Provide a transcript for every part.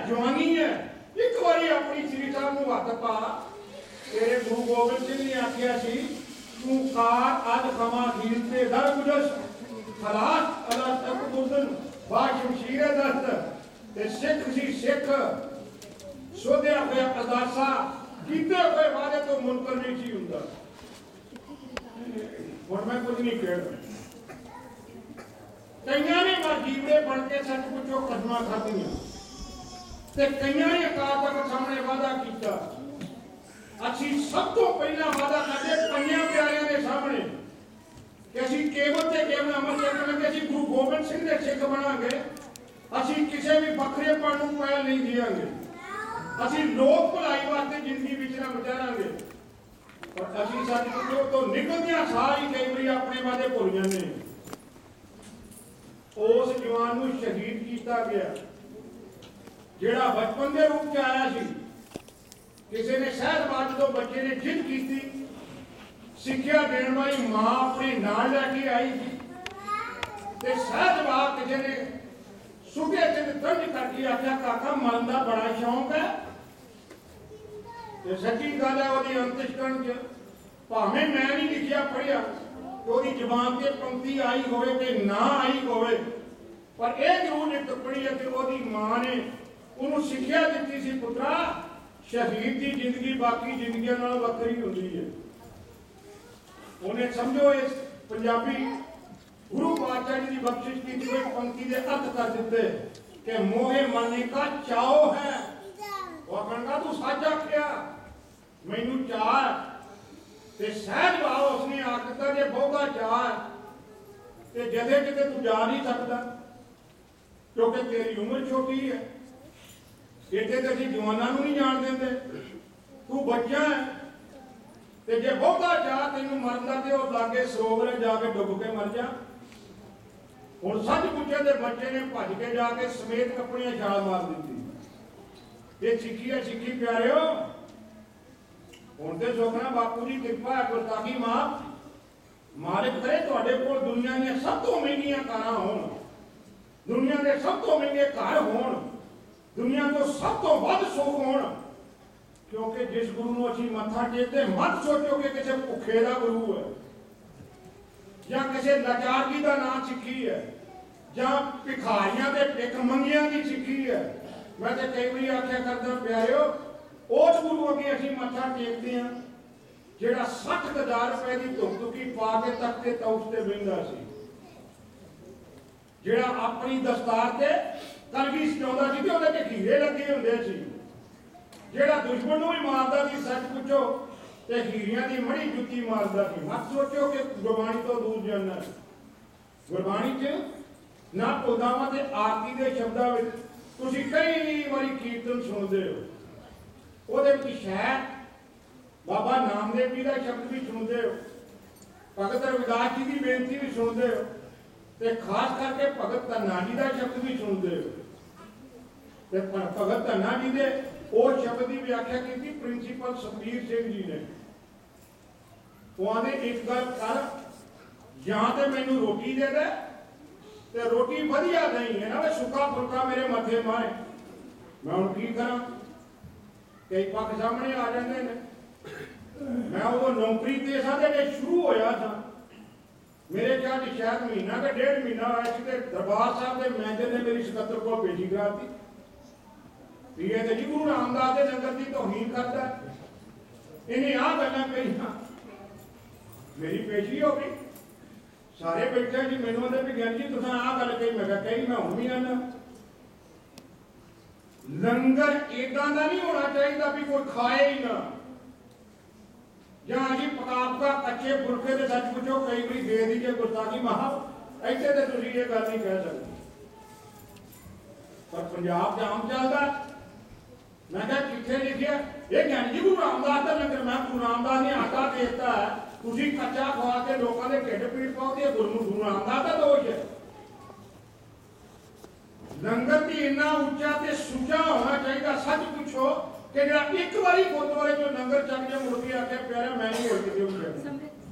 जवानी है, एक बारी अपनी श्री साहब को हथ पा। तेरे गुरु गोबिंद सिंह ने आख्या सी तू कार अज खमा खीर ते दर गुजस खलास अला तक बुर्दन बा शमशीर दस्त ते सिख सी सिख सोधया होया अरदासा कीते हुए वादे तो मुनकर नहीं सी हुंदा। हुण मैं कुछ नहीं कहना। कईयां ने मरजीवड़े बन के सच पुछो कदमां खाधियां ते कईयां ने अकाल तख्त सामने वादा कीता। असीं सब तो पहला वादा करदे पंजां प्यारिਆਂ ਦੇ सामने कि असीं केवल ते केवल अमल करके असीं गुरु गोबिंद सिंह दे सिख बनांगे। असीं किसी भी बखरेपन नूं पैल नहीं देंगे। असीं लोक भलाई वास्ते जिंदगी विचरा विचारांगे। पर असीं सच तो निकलदियां सारी कई बारी अपने वादे भुल जांदे। उस जवान नूं शहीद कीता गया जिहड़ा बचपन के रूप च आया सी। किसी ने शहरबाज तो बच्चे ने जिद की थी, सिक्ख्या देने वाली मां अपने नाल लैके आई थी ते शहरबाज किसी ने सुबह चित दर्ज करके आख्या काका मन का बड़ा शौक है। ते सच्ची गल है वो अंतिशकरण च भावें मैं नहीं लिखिया पढ़िया तो जबान से पंक्ति आई होवे ते ना आई होवे, पर यह जरूर एक पढ़ी है कि वो मां ने उन्होंने सिक्ख्या दी सी पुत्रा शहीद की जिंदगी बाकी जिंदगियों नालों वक्री होती है। उन्हें समझो इस पंजाबी गुरु पातशाह जी की बख्शिश की हुई पंक्ति के अर्थ कर दिते कि मोहे मरने का चाव है। वो कहना तू सच आख्या मैनू चाह ते सहज भाव उसने आख दिता जे बहुता चाह ते जदे किते तू जा नहीं सकता क्योंकि तेरी उम्र छोटी है। इतने तो असीं जवानों नहीं जान देंगे। तू बच्चा है ते जे बहुता चाह तेनू मरन दा ते ओह लागे सरोवर जाके डुब के मर जा। हुण सच पुछे ते बच्चे ने भज के जाके समेत कपड़ियां छाल मार दी। ये सिक्खी है सिक्खी प्यारिओ। हुण ते सुखना बापू जी कृपा है गुरताखी माफ मालिक करे तुहाडे कोल दुनिया दी सब तो महंगियां कारां होण, दुनिया के सब तो महंगे घर होण, दुनिया तो सब तो वध सुख होण। क्योंकि जिस गुरु को असीं मत्था टेकते मत सोचो कि किसी भुखे का गुरु है या किसी लाचारगी का नाम सिक्खी है या भिखारियां के भिख मंगियां की सिक्खी है। मैं तो कई बार आख्या करदा प्यारिओ उस गुरु अगे असीं मत्था टेकते हैं जिहड़ा 60,000 रुपए की धुप धुकी पा के तख्ते तौस ते बहिंदा सी, जिहड़ा अपनी दस्तार ते कलगी सजाउंदा सी ते उहदे ते हीरे लगे हुंदे सी, जिहड़ा दुश्मन नूं भी मारदा सी सच पुछो ते हीरियां दी मड़ी जुत्ती मारदा सी। मत सोचो कि गुरबाणी तो दूर जाना। गुरबाणी च ना उदावां ते आरती दे शब्दां विच तुसीं कई वारी कीर्तन सुणदे हो, ਉਹਦੇ ਵਿੱਚ ਸ਼ਾਇਦ ਬਾਬਾ ਨਾਮਦੇਵ ਜੀ ਦਾ ਸ਼ਬਦ ਵੀ ਸੁਣਦੇ ਹੋ, ਭਗਤ ਰਵਿਦਾਸ ਜੀ ਦੀ ਬੇਨਤੀ ਵੀ ਸੁਣਦੇ ਹੋ ਤੇ ਖਾਸ ਕਰਕੇ ਭਗਤ ਧੰਨਾ ਜੀ ਦਾ ਸ਼ਬਦ ਵੀ ਸੁਣਦੇ ਹੋ। ਤੇ ਭਗਤ ਧੰਨਾ ਜੀ ਦੇ ਉਹ ਸ਼ਬਦ ਦੀ ਵਿਆਖਿਆ ਕੀਤੀ ਪ੍ਰਿੰਸੀਪਲ ਸੁਖਬੀਰ ਸਿੰਘ ਜੀ ਨੇ। ਉਹ ਆਂਦੇ ਇੱਕ ਗੱਲ ਕਰ ਜਾਂ ਤੇ ਮੈਨੂੰ ਰੋਟੀ ਦੇ ਦੇ ਤੇ ਰੋਟੀ ਵਧੀਆ ਨਹੀਂ ਹੈ ਨਾ ਵੇ ਸੁੱਕਾ ਫੁਲਕਾ ਮੇਰੇ ਮੱਥੇ ਮਾਰੇ, ਮੈਂ ਹੁਣ ਕੀ ਕਰਾਂ। कई पक्ष सामने आ जाते हैं। मैं वो नौकरी ते साडे शुरू होया था, मेरे ख्याल शायद महीना का 1.5 महीना होया सी ते दरबार साहब के मैनेजर ने मेरी सकत्तर को पेशी करा दी भी ये जी गुरु रामदास के लंगर की तौहीन करता है। इन्हें आ गल्लां कहियां, मेरी पेशी हो गई। सारे बैठे जी मैनूं आंदे भी ज्ञान जी तुसां आ गल कही, मैं कही मैं हुण भी आना लंगर इदा का नहीं होना चाहिए भी कोई खाए ही ना या जी पका पका कच्चे फुलके तो सच पुछो कई बार दे दीजिए गुस्ताखी महा ऐसे तो तुम ये गल नहीं कह सकते। पर पंजाब च आम चलता मैं क्या कितने लिखिया ये ज्ञानी जी गुरु रामदास का लंगर, मैं गुरु रामदास ने आटा देता है तुम कच्चा खवा के लोगों के ढिड पीड़ पाओगे, गुरु रामदास का दोष है। लंगर भी इन्ना उच्चा ते सुचा होना चाहिए। सच पूछो कि जरा एक बारी गुरुद्वारे जो लंगर चक के मुड़ के आके प्यारा मैं नहीं हो किसी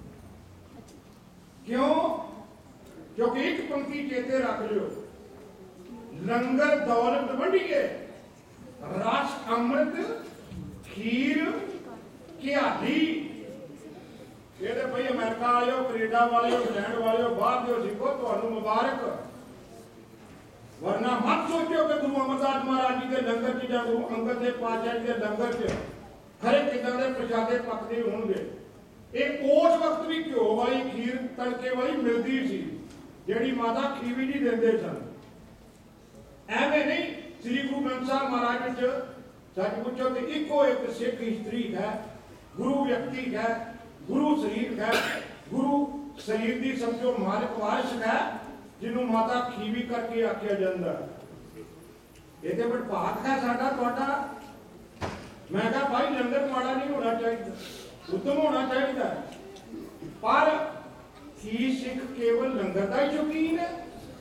क्यों? क्योंकि एक पंक्ति चेते रख लो, लंगर दौलत वंडिए रस अमृत खीर घियाली। ये भाई अमेरिका वाले कनेडा वाले इंग्लैंड वाले बाहर दे सिखो तुहानू मुबारक। वरना मत सोचो कि गुरु अमरदास महाराज जी के लंगर च या गुरु अंगद देव पातशाह जी के लंगर च खरे किदां दे प्रशादे पकदे होणगे। ਇਹ ਉਸ ਵਕਤ ਵੀ ਘਿਓ ਵਾਲੀ ਖੀਰ ਤੜਕੇ ਵਾਲੀ ਮਿਲਦੀ ਸੀ ਜਿਹੜੀ ਮਾਤਾ ਖੀਵੀ ਜੀ ਦਿੰਦੇ ਸਨ। ਐਵੇਂ ਨਹੀਂ। ਸ੍ਰੀ ਗੁਰੂ ਗ੍ਰੰਥ ਸਾਹਿਬ ਮਹਾਰਾਜ ਵਿੱਚ ਸੱਚ ਪੁੱਛੋ ਤੇ ਇੱਕੋ ਇੱਕ ਸਿੱਖ ਇਸਤਰੀ ਹੈ, ਗੁਰੂ ਵਿਅਕਤੀ ਹੈ, ਗੁਰੂ ਸਰੀਰ ਹੈ, ਗੁਰੂ ਸਰੀਰ ਦੀ ਸਮਝੋ ਮਾਲਕ ਵਾਰਿਸ ਹੈ ਜਿਹਨੂੰ ਮਾਤਾ ਖੀਵੀ ਕਰਕੇ ਆਖਿਆ ਜਾਂਦਾ। ਇਹਦੇ ਪਰ ਭਾਗ ਹੈ ਸਾਡਾ ਤੁਹਾਡਾ। ਮੈਂ ਕਿਹਾ ਭਾਈ ਲੰਗਰ ਮਾੜਾ ਨਹੀਂ ਹੋਣਾ ਚਾਹੀਦਾ, उत्तम होना चाहिए। पर की सिख केवल लंगर का ही शौकीन है?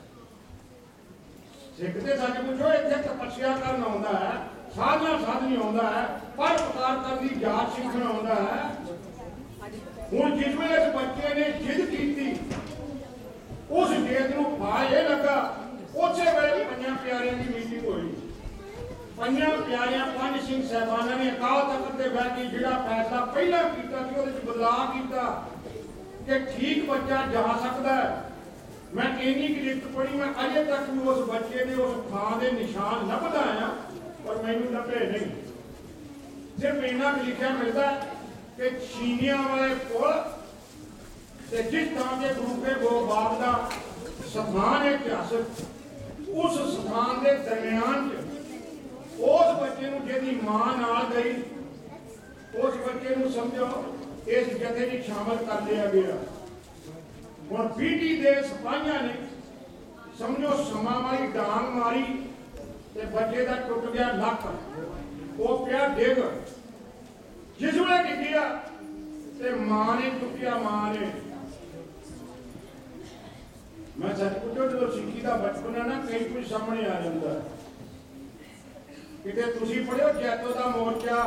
सिख तो सच पुछो इतने तपस्या करना आता है, साधना साधनी आता है, पर उपकार करने की जात सीखना आता है। हुण जिस वेले इस बच्चे ने जिद की उस जिद नूं फल ये लगा, उसे वेले पंजां प्यारियां की मीटिंग हुई। पंजां प्यारियां पंज सिंह साहिबाना ने अकाल तख्त ते बैठ के जिहड़ा फैसला पहला कीता कि उहदे विच बदलाव कीता कि ठीक बच्चा जा सकता है। मैं इन्नी की लिखत पढ़ी, मैं अजे तक भी उस बच्चे के उस थां के निशान लभदा आया पर मैनूं लभे नहीं। सिर्फ इन्ना कुछ लिखिया मिलता कि छीनिया वाले पुल ते जिस थां के गुरु के गोबाग का स्थान है इतिहासक, उस स्थान के दरम्यान उस बच्चे नूं जिहदी मां नाल गई उस बच्चे नूं समझो इस जथे में शामिल कर लिया गया। हुण पीटी दे सिपाहियां ने समझो समा वाली डांग मारी ते बच्चे दा टुट गया लक, वो पिया डिग। जिस वेले डिग्गिया ते मां ने चुकिया, मां ने। मैं सच पुछो जो सिक्खी का बचपन है ना कई कुछ सामने आ जाता है। किते तुसी पढ़ियो जैतो का मोर्चा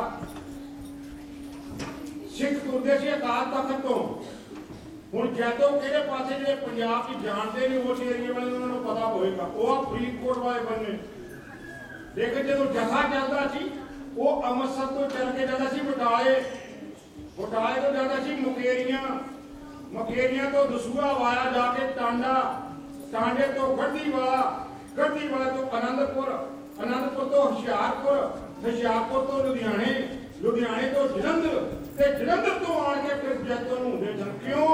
सिख तुरदे सी अकाल तख्त तो। हुण जैतो किहड़े पासे जिहड़े पंजाब च जानते नहीं उस एरिया वाले उन्हां नूं पता होएगा, वो फरीदकोट वाले बन्ने। लेकिन जदों जथा चलदा सी वो अमृतसर तो चल के जाता सी बटाले, बटाले तो जाता सी मुकेरियां, मुकेरियां तो दसूहा वाया जाके टांडा, टांडे तो गढ़ी वाला, गढ़ी वाले तो आनंदपुर, आनंदपुर तो हुशियारपुर, हुशियारपुर तो लुधियाने, लुधियाने तो जलंधर, ते जलंधर तो आके फिर जैतो नूं हुंदे सन। क्यों?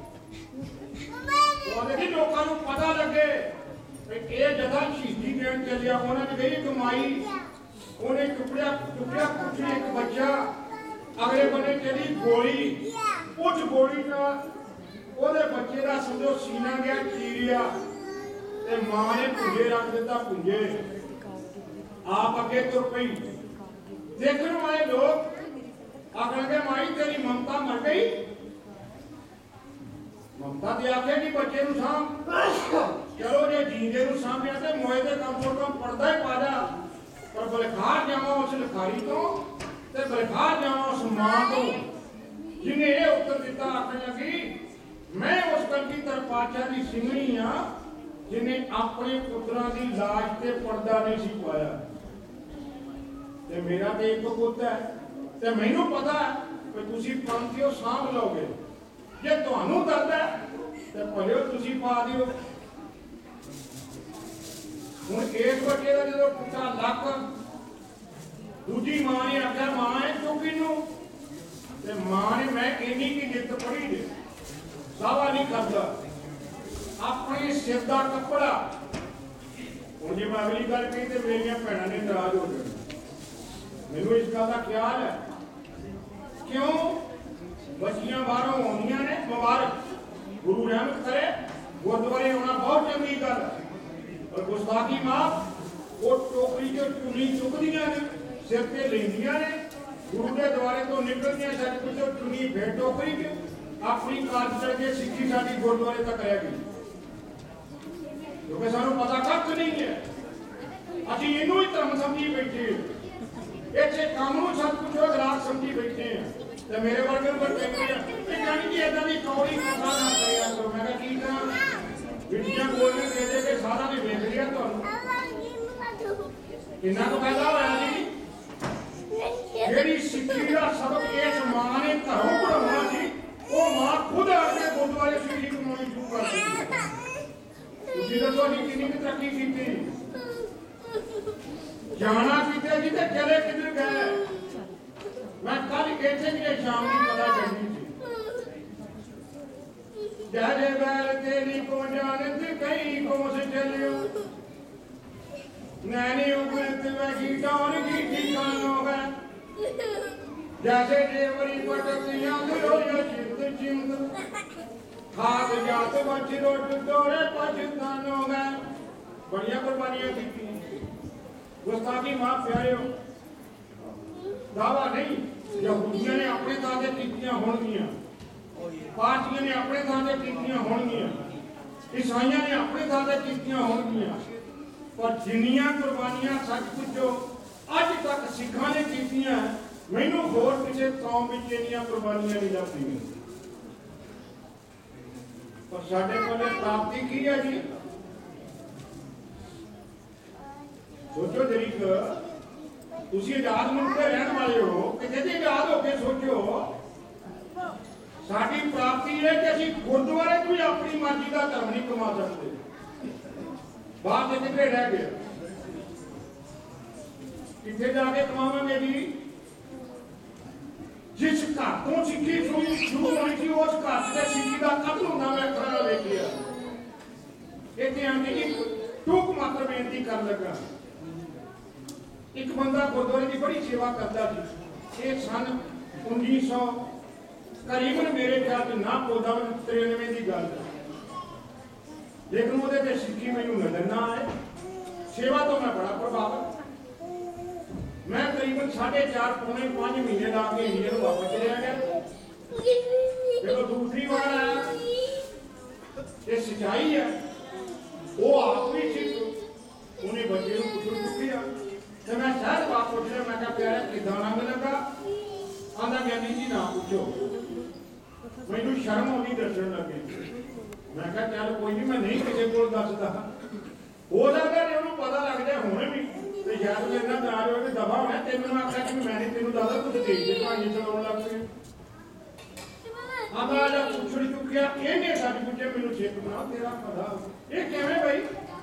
वो लोगों को पता लगे कि ये जगह शहीदी देन चलिया। उन्होंने गई कमाई, उन्हें टुकड़ा टुकड़ा कुछ एक बच्चा, अगले बने चली गोली, उस गोली का ਉਹਦੇ ਬੱਚੇ ਦਾ ਸਮਝੋ ਸੀਨਾ ਗਿਆ ਚੀਰਿਆ ਤੇ ਮਾਂ ਨੇ ਪੁੰਜੇ ਰੱਖ ਦਿੱਤਾ। ਪੁੰਜੇ आप अगे तुर पई। देखने वाले लोग आखणगे माई तेरी ममता मर गई। ममता ते आखेगी बच्चे नूं साम, चलो जे जींदे नूं सामया ते मोए दे कम तो कम पड़दा ही पा जा, पर बलखार जावां उस लिखारी तो ते बलखार जावां उस मां तो जिन्हें ये उत्तर दिता। आखण लगी मैं उस कलगीधर पातशाह दी सिंघणी हां जिन्हें अपने पुत्रां दी लाश ते पर्दा नहीं सी पाया। ते मेरा तो एक पुत है ते मैनू पता है कि तुसी पंथियों सांभ लोगे, जे तुहानू दर्द है ते भलियो तुसी पा दिओ। हुण इस बच्चे का जो टुटा लक, दूजी मां ने आख्या मां है चौकी नू, ते मां ने मैं इन्नी की नित पढ़ी दे दावा नहीं करता अपने सिर का कपड़ा। हुण जे मैं अगली गल कही ते मेरियां भैणां ने नाराज हो जाना। मैनू इस गल का ख्याल है क्यों बच्चियां बाहरों आउंदियां ने मुबारक, गुरु रहमत करे, गुरुद्वारे आना बहुत चंगी गल है। और गुस्ताखी माफ, वो टोकरी जो चुनी चुकदियां ने सिर ते लैंदियां ने, गुरु के द्वारे तो निकलदियां सच पुछो चुनी भेड़ टोकरी के अपनी कार चढ़ के सिक्खी साडी गुरुद्वारे तक रह गई। क्योंकि सानू पता कख नहीं है, असीं इनू ही धर्म समझी बैठे, इसे काम नूं सच पुछो गलास समझी बैठे हैं। ते मेरे वर्गे नूं कहंदे आ कि जानी कि इदां दी कौड़ी कथा ना करिया करो। मैं कहा की कहां विडियां बोलने दे दे के सारा भी वेख लिया तुहानू किन्ना क फायदा होया जी। ਜਿਹੜੀ ਸਿੱਖੀ ਦਾ ਸਬਕ ਇਸ ਮਾਂ ਨੇ ਘਰੋਂ ਪੜਾਉਣਾ ਸੀ, ਉਹ ਮਾਂ ਖੁਦ ਆ ਕੇ ਗੁਰਦੁਆਰੇ ਸਿੱਖੀ ਕਮਾਉਣੀ ਸ਼ੁਰੂ ਕਰ ਦਿੱਤੀ। ਤੁਸੀਂ ਦੱਸੋ ਜੀ ਕਿੰਨੀ ਕੁ ਤਰੱਕੀ ਕੀਤੀ? ਜਾਣਾ ਕਿਤੇ ਜੀ ਤੇ ਚਲੇ ਕਿੱਧਰ ਗਏ? ਮੈਂ ਕੱਲ ਇੱਥੇ ਵੀ ਸ਼ਾਮ ਨੂੰ ਪਤਾ ਕਰਨੀ ਸੀ। जरे बैल तेरी को जानत कहीं कोस चलियो, नैनी उगलत वही डॉन की ठिकानो है, जैसे जेवरी पटतियां रोयो चिंत चिंत, खाद जात बच रोट तोरे पछतानो है। बढ़िया कुर्बानियां दी। गुस्ताखी मां प्यारे हो, दावा नहीं यहूदियों ने अपने दादे कीतियां होणगियां, पार्टियां ने अपने दादे कीतियां होणगियां, ईसाइयां ने अपने दादे कीतियां होणगियां, पर जिन्नियां कुर्बानियां सच पुछो अज तक सिखां ने कीतियां, मैनूं होर किसी कौम विच इन्नियां कुर्बानियां नहीं लभदियां। पर साडे कोले प्राप्ति की है जी? सोचो जरीक, तुसीं आजाद मुल्क दे रहण वाले हो, किते ते आजाद हो के सोचो। साडी प्राप्ति है कि असीं गुरुद्वारे च भी अपनी मर्जी का धर्म नहीं कमा सकते। बाहर से कितने रह गए, कितने जाके कमावांगे जी? जिस घर तो सिक्खी शुरू होनी थी उस घर से सिक्खी का कत्ल होना मैं खाना ले गया। इतने आके एक टूक मात्र बेनती कर लगा। एक बंदा गुरुद्वारे की बड़ी सेवा करता थी। ये सन 1900 करीबन मेरे ख्याल ना 93 की गल, लेकिन वो सिक्खी मैनू नजर ना आए। सेवा तो मैं बड़ा प्रभावित, मैं करीबन 4.5 पौने 5 महीने ला के इंडिया में वापस चलिया गया। जब दूसरी बार आया, ये सच्चाई है, वो आप भी सिख उन्हें बच्चे को पुत्र चुकी, तो मैं शायद बात पूछ लिया। मैं क्या प्यारा किदा रंग लगा? आंदा ज्ञानी जी ना पूछो, मैनू शर्म आनी दसन लगे। मैं क्या चल कोई नहीं, मैं नहीं किसी को दसदा, हो सकता है उन्होंने पता लग जाए हुणे भी, तो शायद मेरे नाल नाराज हो के दफा होना। तेन मैं आख्या कि मैं नहीं तेन दसदा, कुछ देख दे कहानी चलाउण लग पे। आंदा जब पुछड़ी चुकिया, इहने सच पुछे मैनू सिख बना तेरा पता ये किवें भाई?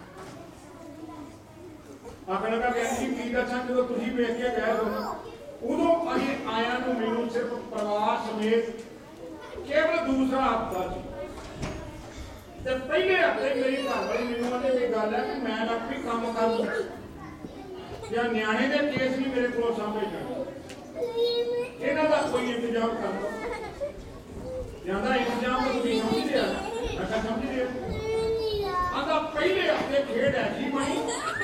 आखण लगा ज्ञानी जी की दसां, जो तुसीं वेख के गए हो उदों अजे आया नूं मैनू सिर्फ परिवार समेत केवल दूसरा हफ्ता सी, ते पहले हफ्ते मेरी घरवाली मैनूं कहंदी ये गल है कि मैं लग भी काम कर लूं या न्याणे दे केस नहीं मेरे को सामने जाने, इन्हां दा कोई इंतजाम कर लो। ज्यादा इंतजाम तो तुसीं समझ लिया, मैं कहा समझ लिया। आंदा पहले हफ्ते खेड़ ऐसी बनी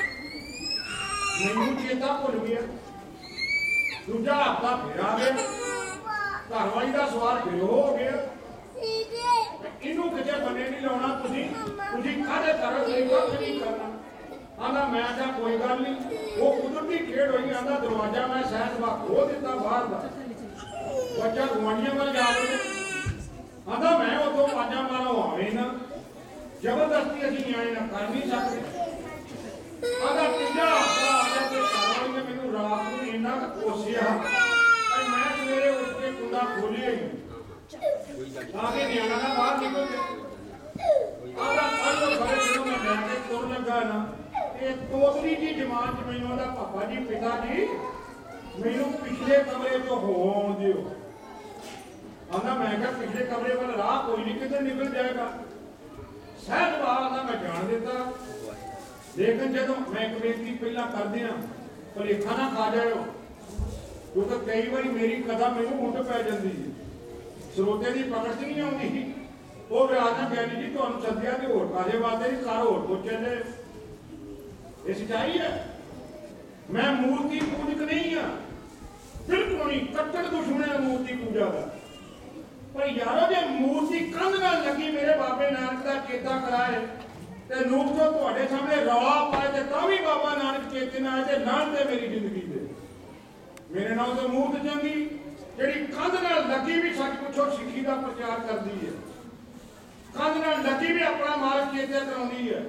मैनूं चेता भुल गया। दूजा हफ्ता फिर आ गया, घरवाली का सवाल फिर हो गया, इनू किसी बने नहीं लाना, काहदे तरह से कख नहीं करना। आंदा मैं क्या कोई गल नहीं, वो कुदरती खेड़ हुई। आंदा दरवाजा मैं सहज वा खोल दिता बाहर का, बच्चा गुआढ़ियां वाल जा रहे। आंदा मैं उतों आवाजा मारो आवे ना, जबरदस्ती असीं न्याणे ना कर नहीं सकते। आंदा तीजा हफ्ता आ गया ते घरवाली ने मैनूं रात नूं इन्ना कोसिया, मैं सवेरे उठ के कुंडा खोलिया ही आगे न्याणा ना बाहर निकल गया। आधा कल खड़े जो मैं लैके तुर लगा ना, ये तोतली जी जमात च मैनूं आंदा पापा जी पिता जी मैनूं पिछले कमरे चो हो आउण दिओ। आंदा मैं क्या पिछले कमरे वाल राह कोई नहीं, किधर निकल जाएगा। सहज बाहर आंदा मैं जान दिता, लेकिन जदों मैं एक बेनती पहला कर दिया भुलेखा ना खा जाओ, क्योंकि कई बार मेरी कथा मैनूं उल्ट पै जाती है, ਸਰੋਤੇ ਦੀ ਪਕੜ ਚ ਨਹੀਂ ਆਉਂਦੀ। ਉਹ ਵਿਆਹ ਗਿਆਨੀ ਜੀ ਤੁਹਾਨੂੰ ਸੱਦਿਆ ਤੇ ਹੋਰ ਕਾਹਦੇ ਵਾਸਤੇ ਨਹੀਂ, ਘਰ ਹੋਰ ਪੁੱਛੇ ਨੇ। ਇਹ ਸੱਚਾਈ ਹੈ। ਮੈਂ ਮੂਰਤੀ ਪੂਜਕ ਨਹੀਂ ਆ, ਬਿਲਕੁਲ ਨਹੀਂ, ਕੱਟੜ ਦੁਸ਼ਮਣ ਹੈ ਮੂਰਤੀ ਪੂਜਾ ਦਾ। ਪਰ ਯਾਰੋ ਜੇ ਮੂਰਤੀ ਕੰਧ ਨਾਲ ਲੱਗੀ ਮੇਰੇ ਬਾਬੇ ਨਾਨਕ ਦਾ ਚੇਤਾ ਕਰਾਏ ਤੇ ਲੋਕ ਤੋਂ ਤੁਹਾਡੇ ਸਾਹਮਣੇ ਰੌਲਾ ਪਾਏ ਤੇ ਤਾਂ ਵੀ ਬਾਬਾ ਨਾਨਕ ਚੇਤੇ ਨਾ ਆਏ ਤੇ ਨਾਮ ਤੇ ਮੇਰੀ ਜ਼ਿੰਦਗੀ ਦੇ ਮੇਰੇ ਨਾਲ ਤਾਂ ਮੂਰਤ ਚੰਗੀ ਜਿਹੜੀ ਕੰਧ ਨਾਲ ਲੱਗੀ ਵੀ ਸੱਚ ਪੁੱਛੋ ਸਿੱਖੀ ਦਾ ਪ੍ਰਚਾਰ ਕਰਦੀ ਹੈ, ਕੰਧ ਨਾਲ ਲੱਗੀ ਵੀ ਆਪਣਾ ਮਾਲਕ ਚੇਤੇ ਕਰਾਉਂਦੀ ਹੈ।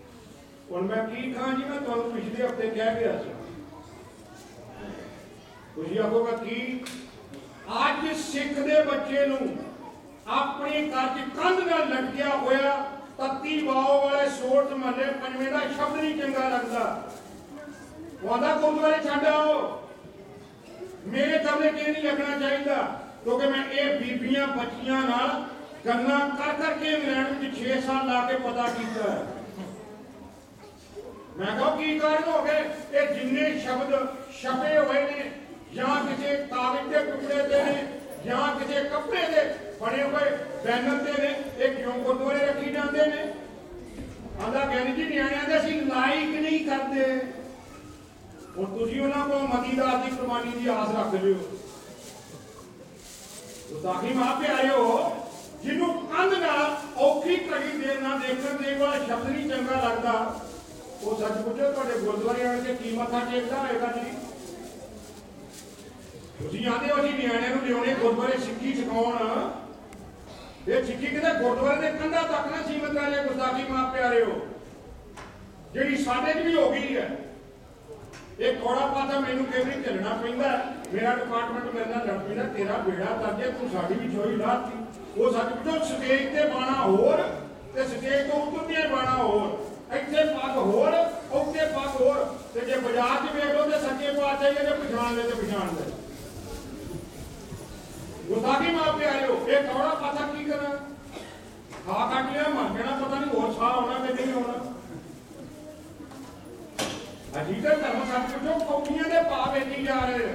ਹੁਣ ਮੈਂ ਕੀ ਕਹਾਂ ਜੀ, ਮੈਂ ਤੁਹਾਨੂੰ ਪਿਛਲੇ ਹਫ਼ਤੇ ਕਹਿ ਗਿਆ ਸੀ ਤੁਸੀਂ ਆਖੋਗਾ ਕੀ ਅੱਜ ਸਿੱਖ ਦੇ ਬੱਚੇ ਨੂੰ ਆਪਣੇ ਘਰ 'ਚ ਕੰਧ ਨਾਲ ਲਟਕਿਆ ਹੋਇਆ ਤੱਤੀ ਬਾਓ ਵਾਲੇ ਸੋਟ ਮਹੱਲੇ ਪੰਜਵੇਂ ਦਾ ਸ਼ਬਦ ਨਹੀਂ ਚੰਗਾ ਲੱਗਦਾ। ਉਹਦਾ ਗੁਰਦੁਆਰੇ ਛੱਡ ਆਓ। ਮੇਰੇ ਕਮਰੇ 'ਚ ਨਹੀਂ ਲੱਗਣਾ ਚਾਹੀਦਾ, ਕਿਉਂਕਿ ਮੈਂ ਇਹ ਬੀਬੀਆਂ ਬੱਚੀਆਂ ਨਾਲ ਗੱਲਾਂ ਕਰ ਕਰਕੇ ਇੰਗਲੈਂਡ ਵਿੱਚ 6 ਸਾਲ ਲਾ ਕੇ ਪਤਾ ਕੀਤਾ। ਮੈਂ ਕਹਾਂ ਕੀ ਕਾਰਨ ਹੋ ਗਏ? ਇਹ ਜਿੰਨੇ ਸ਼ਬਦ ਛਪੇ ਹੋਏ ਨੇ ਜਾਂ ਕਿਸੇ ਕਾਗਜ਼ ਦੇ ਟੁਕੜੇ ਤੇ ਨੇ ਜਾਂ ਕਿਸੇ ਕੱਪੜੇ ਦੇ ਬਣੇ ਹੋਏ ਬੈਨਰ ਤੇ ਨੇ, ਇਹ ਕਿਉਂ ਗੁਰਦੁਆਰੇ ਰੱਖੀ ਜਾਂਦੇ ਨੇ? ਆਂਦਾ ਗਿਆਨੀ ਜੀ ਨਿਆਣਿਆਂ ਦੇ ਅਸੀਂ ਲਾਈਕ ਨਹੀਂ ਕਰਦੇ। ਹੁਣ ਤੁਸੀਂ ਉਹਨਾਂ ਕੋਲ ਮਦੀਦਾਰ ਦੀ ਕੁਰਬਾਨੀ ਦੀ ਆਸ ਰੱਖ ਲਿਓ। ਗੁਸਤਾਖੀ ਮਾਂ ਪਿਆਰਿਓ, ਜਿਹਨੂੰ ਕੰਧ ਨਾਲ ਔਖੀ ਘੜੀ ਦੇ ਨਾਲ ਦੇਖਣ ਦੇ ਵਾਲਾ ਸ਼ਬਦ ਨਹੀਂ ਚੰਗਾ ਲੱਗਦਾ, ਉਹ ਸੱਚ ਪੁੱਛੋ ਤੁਹਾਡੇ ਗੁਰਦੁਆਰੇ ਆਣ ਕੇ ਕੀ ਮੱਥਾ ਟੇਕਦਾ ਹੋਏਗਾ ਜੀ? ਤੁਸੀਂ ਆਂਦੇ ਹੋ ਜੀ ਨਿਆਣਿਆਂ ਨੂੰ ਲਿਆਉਣੇ ਗੁਰਦੁਆਰੇ ਸਿੱਖੀ ਸਿਖਾਉਣ, ਇਹ ਸਿੱਖੀ ਕਿਤੇ ਗੁਰਦੁਆਰੇ ਦੇ ਕੰਧਾਂ ਤੱਕ ਨਾ ਸੀਮਤ ਰਹਿ ਜਾਏ। ਗੁਸਤਾਖੀ ਮਾਂ ਪਿਆਰਿਓ, ਜਿਹੜੀ ਸਾਡੇ 'ਚ ਵੀ ਹੋ ਗਈ ਹੈ। ਇਹ ਕੋੜਾ ਪਾਸਾ ਮੈਨੂੰ ਕਈ ਵਾਰੀ ਝੱਲਣਾ ਪੈਂਦਾ। ਮੇਰਾ ਡਿਪਾਰਟਮੈਂਟ ਮੇਰੇ ਨਾਲ ਲੜ ਪੈਂਦਾ, ਤੇਰਾ ਬੇੜਾ ਤਰਜੇ ਤੂੰ ਸਾਡੀ ਵੀ ਛੋਈ ਲਾਤੀ। ਉਹ ਸੱਚ ਪੁੱਛੋ ਸਟੇਜ ਤੇ ਬਾਣਾ ਹੋਰ ਤੇ ਸਟੇਜ ਤੋਂ ਉੱਤਰਦੀਆਂ ਬਾਣਾ ਹੋਰ। ਇੱਥੇ ਪੱਗ ਹੋਰ, ਉੱਤੇ ਪੱਗ ਹੋਰ। ਤੇ ਜੇ ਬਾਜ਼ਾਰ 'ਚ ਵੇਖ ਲਓ ਤੇ ਸੱਚੇ ਪਾਤਸ਼ਾਹ ਜੇ ਪਛਾਣ ਲੈ ਤੇ ਪਛਾਣ ਲੈ। ਗੁਸਤਾਖੀ ਮਾਂ ਪਿਆਰਿਓ, ਇਹ ਕੋੜਾ ਪਾਸਾ ਕੀ ਕਰਾਂ? ਖਾ ਕੱਟ ਲਿਆ ਮਰ ਜਾਣਾ, ਪਤਾ ਨਹੀਂ ਹੋਰ ਸਾਹ ਆਉਣਾ ਕਿ ਨਹੀਂ ਆਉਣਾ। ਅਜੀਦਾ ਧਰਮ ਸੱਚ ਪੁੱਛੋ ਕੌਮੀਆਂ ਦੇ ਭਾਅ ਵੇਚੀ ਜਾ ਰਹੇ।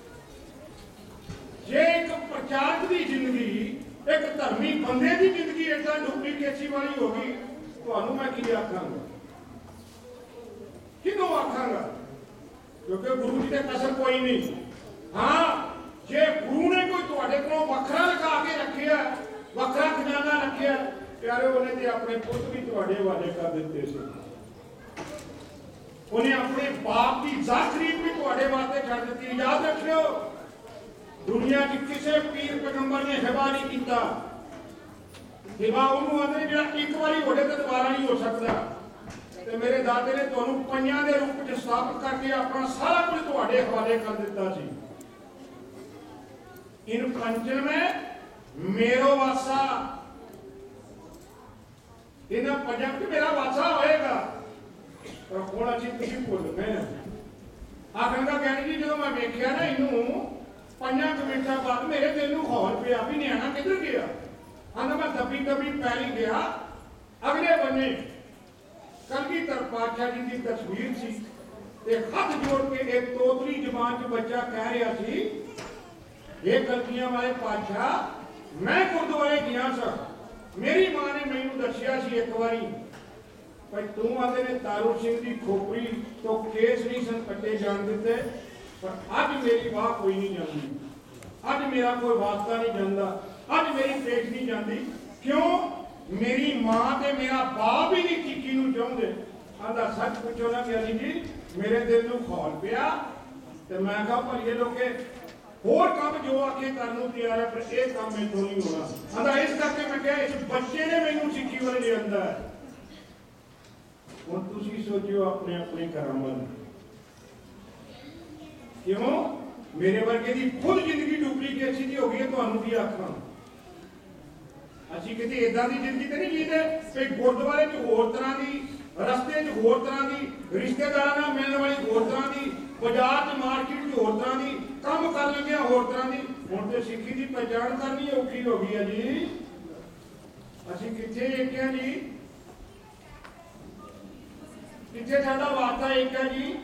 ਜੇ ਇੱਕ ਪ੍ਰਚਾਰਕ ਦੀ ਜ਼ਿੰਦਗੀ, ਇੱਕ ਧਰਮੀ ਬੰਦੇ ਦੀ ਜ਼ਿੰਦਗੀ ਏਦਾਂ ਡੁਪਲੀਕੇਸੀ ਵਾਲੀ ਹੋ ਗਈ, ਤੁਹਾਨੂੰ ਮੈਂ ਕੀ ਆਖਾਂਗਾ? ਕਿਹਨੂੰ ਆਖਾਂਗਾ? ਕਿਉਂਕਿ ਗੁਰੂ ਜੀ ਦੇ ਕਸਰ ਕੋਈ ਨਹੀਂ। ਹਾਂ, ਜੇ ਗੁਰੂ ਨੇ ਕੋਈ ਤੁਹਾਡੇ ਕੋਲੋਂ ਵੱਖਰਾ ਲਗਾ ਕੇ ਰੱਖਿਆ, ਵੱਖਰਾ ਖਜ਼ਾਨਾ ਰੱਖਿਆ, ਪਿਆਰੇ ਉਹਨੇ ਤੇ ਆਪਣੇ ਪੁੱਤ ਵੀ ਤੁਹਾਡੇ ਹਵਾਲੇ ਕਰ ਦਿੱਤੇ ਸੀ। ਉਹਨੇ ਆਪਣੇ ਬਾਪ ਦੀ ਜ਼ਾਖਰੀਤ ਵੀ ਤੁਹਾਡੇ ਵਾਸਤੇ ਛੱਡ ਦਿੱਤੀ। ਯਾਦ ਰੱਖਿਓ, ਦੁਨੀਆ 'ਚ ਕਿਸੇ ਪੀਰ ਪੈਗੰਬਰ ਨੇ ਹਿਬਾ ਨਹੀਂ ਕੀਤਾ। ਹਿਬਾ ਉਹਨੂੰ ਆਂਦੇ ਜਿਹੜਾ ਇੱਕ ਵਾਰੀ ਹੋਵੇ ਤੇ ਦੁਬਾਰਾ ਨਹੀਂ ਹੋ ਸਕਦਾ। ਤੇ ਮੇਰੇ ਦਾਦੇ ਨੇ ਤੁਹਾਨੂੰ ਪੰਜਾਂ ਦੇ ਰੂਪ ਵਿੱਚ ਸਥਾਪਿਤ ਕਰਕੇ ਆਪਣਾ ਸਾਰਾ ਕੁਝ ਤੁਹਾਡੇ ਹਵਾਲੇ ਕਰ ਦਿੱਤਾ ਸੀ। ਇਨ ਪੰਚਨ ਮੈਂ ਮੇਰੋ ਵਾਸਾ, ਇਹਨਾਂ ਪੰਜਾਂ 'ਚ ਮੇਰਾ ਵਾਸਾ ਹੋਏਗਾ। ਪਰ ਹੁਣ ਅਸੀਂ ਤੁਸੀਂ ਭੁੱਲ ਗਏ। ਆਖਣਗਾ ਗਿਆਨੀ ਜੀ ਜਦੋਂ ਮੈਂ ਵੇਖਿਆ ਨਾ ਇਹਨੂੰ 5 ਮਿੰਟਾਂ ਬਾਅਦ ਮੇਰੇ ਦਿਲ ਨੂੰ ਹੌਲ ਪਿਆ ਵੀ ਨਿਆਣਾ ਕਿੱਧਰ ਗਿਆ। ਆਂਦਾ ਮੈਂ ਦੱਬੀ ਪੈਲੀ ਗਿਆ। ਅਗਲੇ ਬੰਨੇ ਕਲਗੀਧਰ ਪਾਤਸ਼ਾਹ ਜੀ ਦੀ ਤਸਵੀਰ ਸੀ ਤੇ ਹੱਥ ਜੋੜ ਕੇ ਇੱਕ ਤੋਤਲੀ ਜ਼ਬਾਨ 'ਚ ਬੱਚਾ ਕਹਿ ਰਿਹਾ ਸੀ, ਇਹ ਕਲਗੀਆਂ ਵਾਲੇ ਪਾਤਸ਼ਾਹ, ਮੈਂ ਗੁਰਦੁਆਰੇ ਗਿਆ ਸਾਂ। ਮੇਰੀ ਮਾਂ ਨੇ ਮੈਨੂੰ ਦੱਸਿਆ ਸੀ ਇੱਕ ਵਾਰੀ, ਭਾਈ ਤੂੰ ਆਂਦੇ ਨੇ ਤਾਰੂ ਸਿੰਘ ਦੀ ਖੋਪੜੀ ਤੋਂ ਕੇਸ ਨਹੀਂ ਸਨ ਕੱਟੇ ਜਾਣ ਦਿੱਤੇ, ਪਰ ਅੱਜ ਮੇਰੀ ਬਾਹ ਕੋਈ ਨਹੀਂ ਜਾਂਦੀ। ਅੱਜ ਮੇਰਾ ਕੋਈ ਵਾਸਤਾ ਨਹੀਂ ਜਾਂਦਾ। ਅੱਜ ਮੇਰੀ ਪੇਸ਼ ਨਹੀਂ ਜਾਂਦੀ। ਕਿਉਂ? ਮੇਰੀ ਮਾਂ ਤੇ ਮੇਰਾ ਬਾਪ ਹੀ ਨਹੀਂ ਚੀਕੀ ਨੂੰ ਚਾਹੁੰਦੇ। ਆਂਦਾ ਸੱਚ ਪੁੱਛੋ ਨਾ ਗਿਆਨੀ ਜੀ, ਮੇਰੇ ਦਿਲ ਨੂੰ ਖੌਲ ਪਿਆ ਤੇ ਮੈਂ ਕਿਹਾ ਪਰ ਇਹ ਲੋਕੇ ਹੋਰ ਕੰਮ ਜੋ ਆਖੇ ਕਰਨ ਨੂੰ ਤਿਆਰ ਹੈ, ਪਰ ਇਹ ਕੰਮ ਮੈਥੋਂ ਨਹੀਂ ਹੋਣਾ। ਆਂਦਾ ਇਸ ਕਰਕੇ ਮੈਂ ਕਿਹਾ ਇਸ ਬੱਚੇ ਨੇ ਮੈਨੂੰ ਸਿੱਖੀ ਵੱਲ ਲਿਆਂਦਾ। ਹੁਣ ਤੁਸੀਂ ਸੋਚਿਓ ਆਪਣੇ ਆਪਣੇ ਘਰਾਂ ਵੱਲ। ਕਿਉਂ? ਮੇਰੇ ਵਰਗੇ ਦੀ ਖੁਦ ਜ਼ਿੰਦਗੀ ਡੁਪਲੀਕੇਸੀ ਦੀ ਹੋ ਗਈ ਹੈ। ਤੁਹਾਨੂੰ ਕੀ ਆਖਾਂ? ਅਸੀਂ ਕਿਤੇ ਇਦਾਂ ਦੀ ਜ਼ਿੰਦਗੀ ਤੇ ਨਹੀਂ ਜੀਂਦੇ ਕਿ ਗੁਰਦੁਆਰੇ 'ਚ ਹੋਰ ਤਰ੍ਹਾਂ ਦੀ, ਰਸਤੇ 'ਚ ਹੋਰ ਤਰ੍ਹਾਂ ਦੀ, ਰਿਸ਼ਤੇਦਾਰਾਂ ਨਾਲ ਮਿਲਣ ਵਾਲੀ ਹੋਰ ਤਰ੍ਹਾਂ ਦੀ, ਬਾਜ਼ਾਰ 'ਚ ਮਾਰਕੀਟ 'ਚ ਹੋਰ ਤਰ੍ਹਾਂ ਦੀ, ਕੰਮ ਕਰ ਲੱਗਿਆ ਹੋਰ ਤਰ੍ਹਾਂ ਦੀ। ਹੁਣ ਤੇ ਸਿੱਖੀ ਦੀ ਪਛਾਣ ਕਰਨੀ ਔਖੀ ਹੋ ਗਈ ਹੈ ਜੀ। ਅਸੀਂ ਕਿੱਥੇ ਇੱਕ ਹਾਂ ਜੀ? ਕਿੱਥੇ ਸਾਡਾ ਵਾਰਤਾ ਇੱਕ ਹੈ ਜੀ?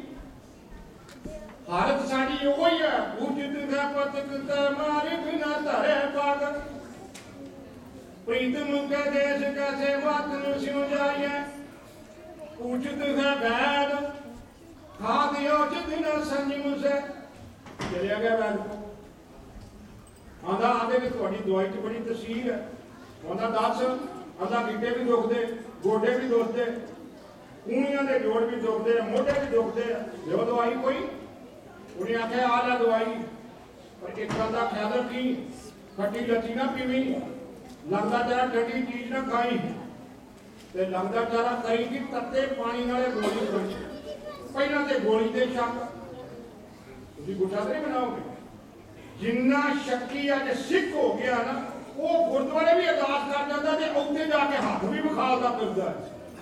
ਹਾਲਤ ਸਾਡੀ ਉਹ ਹੀ ਹੈ। ਉਚਿਤ ਹੈ ਪਤਕ ਤੇ ਮਾਰਿਕ ਨਾ ਧਰੇ ਪਾਗ, ਪ੍ਰੀਤਮ ਕੇ ਦੇਸ਼ ਕੈਸੇ ਵਤਨ ਸਿਉ ਜਾਈਏ। ਉਚਿਤ ਹੈ ਵੈਦ ਖਾਦ ਉਚਿਤ ਨ ਸੰਜਮ ਸੇ। ਚਲਿਆ ਗਿਆ ਵੈਦ ਕੋ। ਆਂਦਾ ਆਂਦੇ ਵੀ ਤੁਹਾਡੀ ਦਵਾਈ 'ਚ ਬੜੀ ਤਸੀਰ ਹੈ। ਆਂਦਾ ਦੱਸ। ਆਂਦਾ ਗਿੱਟੇ ਵੀ ਦੁਖਦੇ, ਗੋਡੇ ਵੀ ਦੁਖਦੇ, ਕੂਣੀਆਂ ਦੇ ਜੋੜ ਵੀ ਦੁਖਦੇ, ਮੋਢੇ ਵੀ ਦੁਖਦੇ ਆ। ਲਿਓ ਦਵਾਈ ਕੋਈ। ਉਹਨੇ ਆਖਿਆ ਆ ਲੈ ਦਵਾਈ, ਪਰ ਇੱਕ ਗੱਲ ਦਾ ਖਿਆਲ ਰੱਖੀ, ਖੱਟੀ ਲੱਸੀ ਨਾ ਪੀਵੀਂ, ਲੱਗਦਾ ਤੇਰਾ ਠੰਡੀ ਚੀਜ਼ ਨਾ ਖਾਈ, ਤੇ ਲੱਗਦਾ ਤੇਰਾ ਕਰੀ ਕਿ ਤੱਤੇ ਪਾਣੀ ਨਾਲੇ ਗੋਲੀ ਖਾਈ। ਪਹਿਲਾਂ ਤੇ ਗੋਲੀ ਦੇ ਸ਼ੱਕ, ਤੁਸੀਂ ਗੁੱਠਾ ਤੇ ਨਹੀਂ ਬਣਾਓਗੇ। ਜਿੰਨਾ ਸ਼ੱਕੀ ਅੱਜ ਸਿੱਖ ਹੋ ਗਿਆ ਨਾ, ਉਹ ਗੁਰਦੁਆਰੇ ਵੀ ਅਰਦਾਸ ਕਰ ਜਾਂਦਾ ਤੇ ਉੱਥੇ ਜਾ ਕੇ ਹੱਥ ਵੀ ਵਿਖਾਲਦਾ ਫਿਰਦਾ।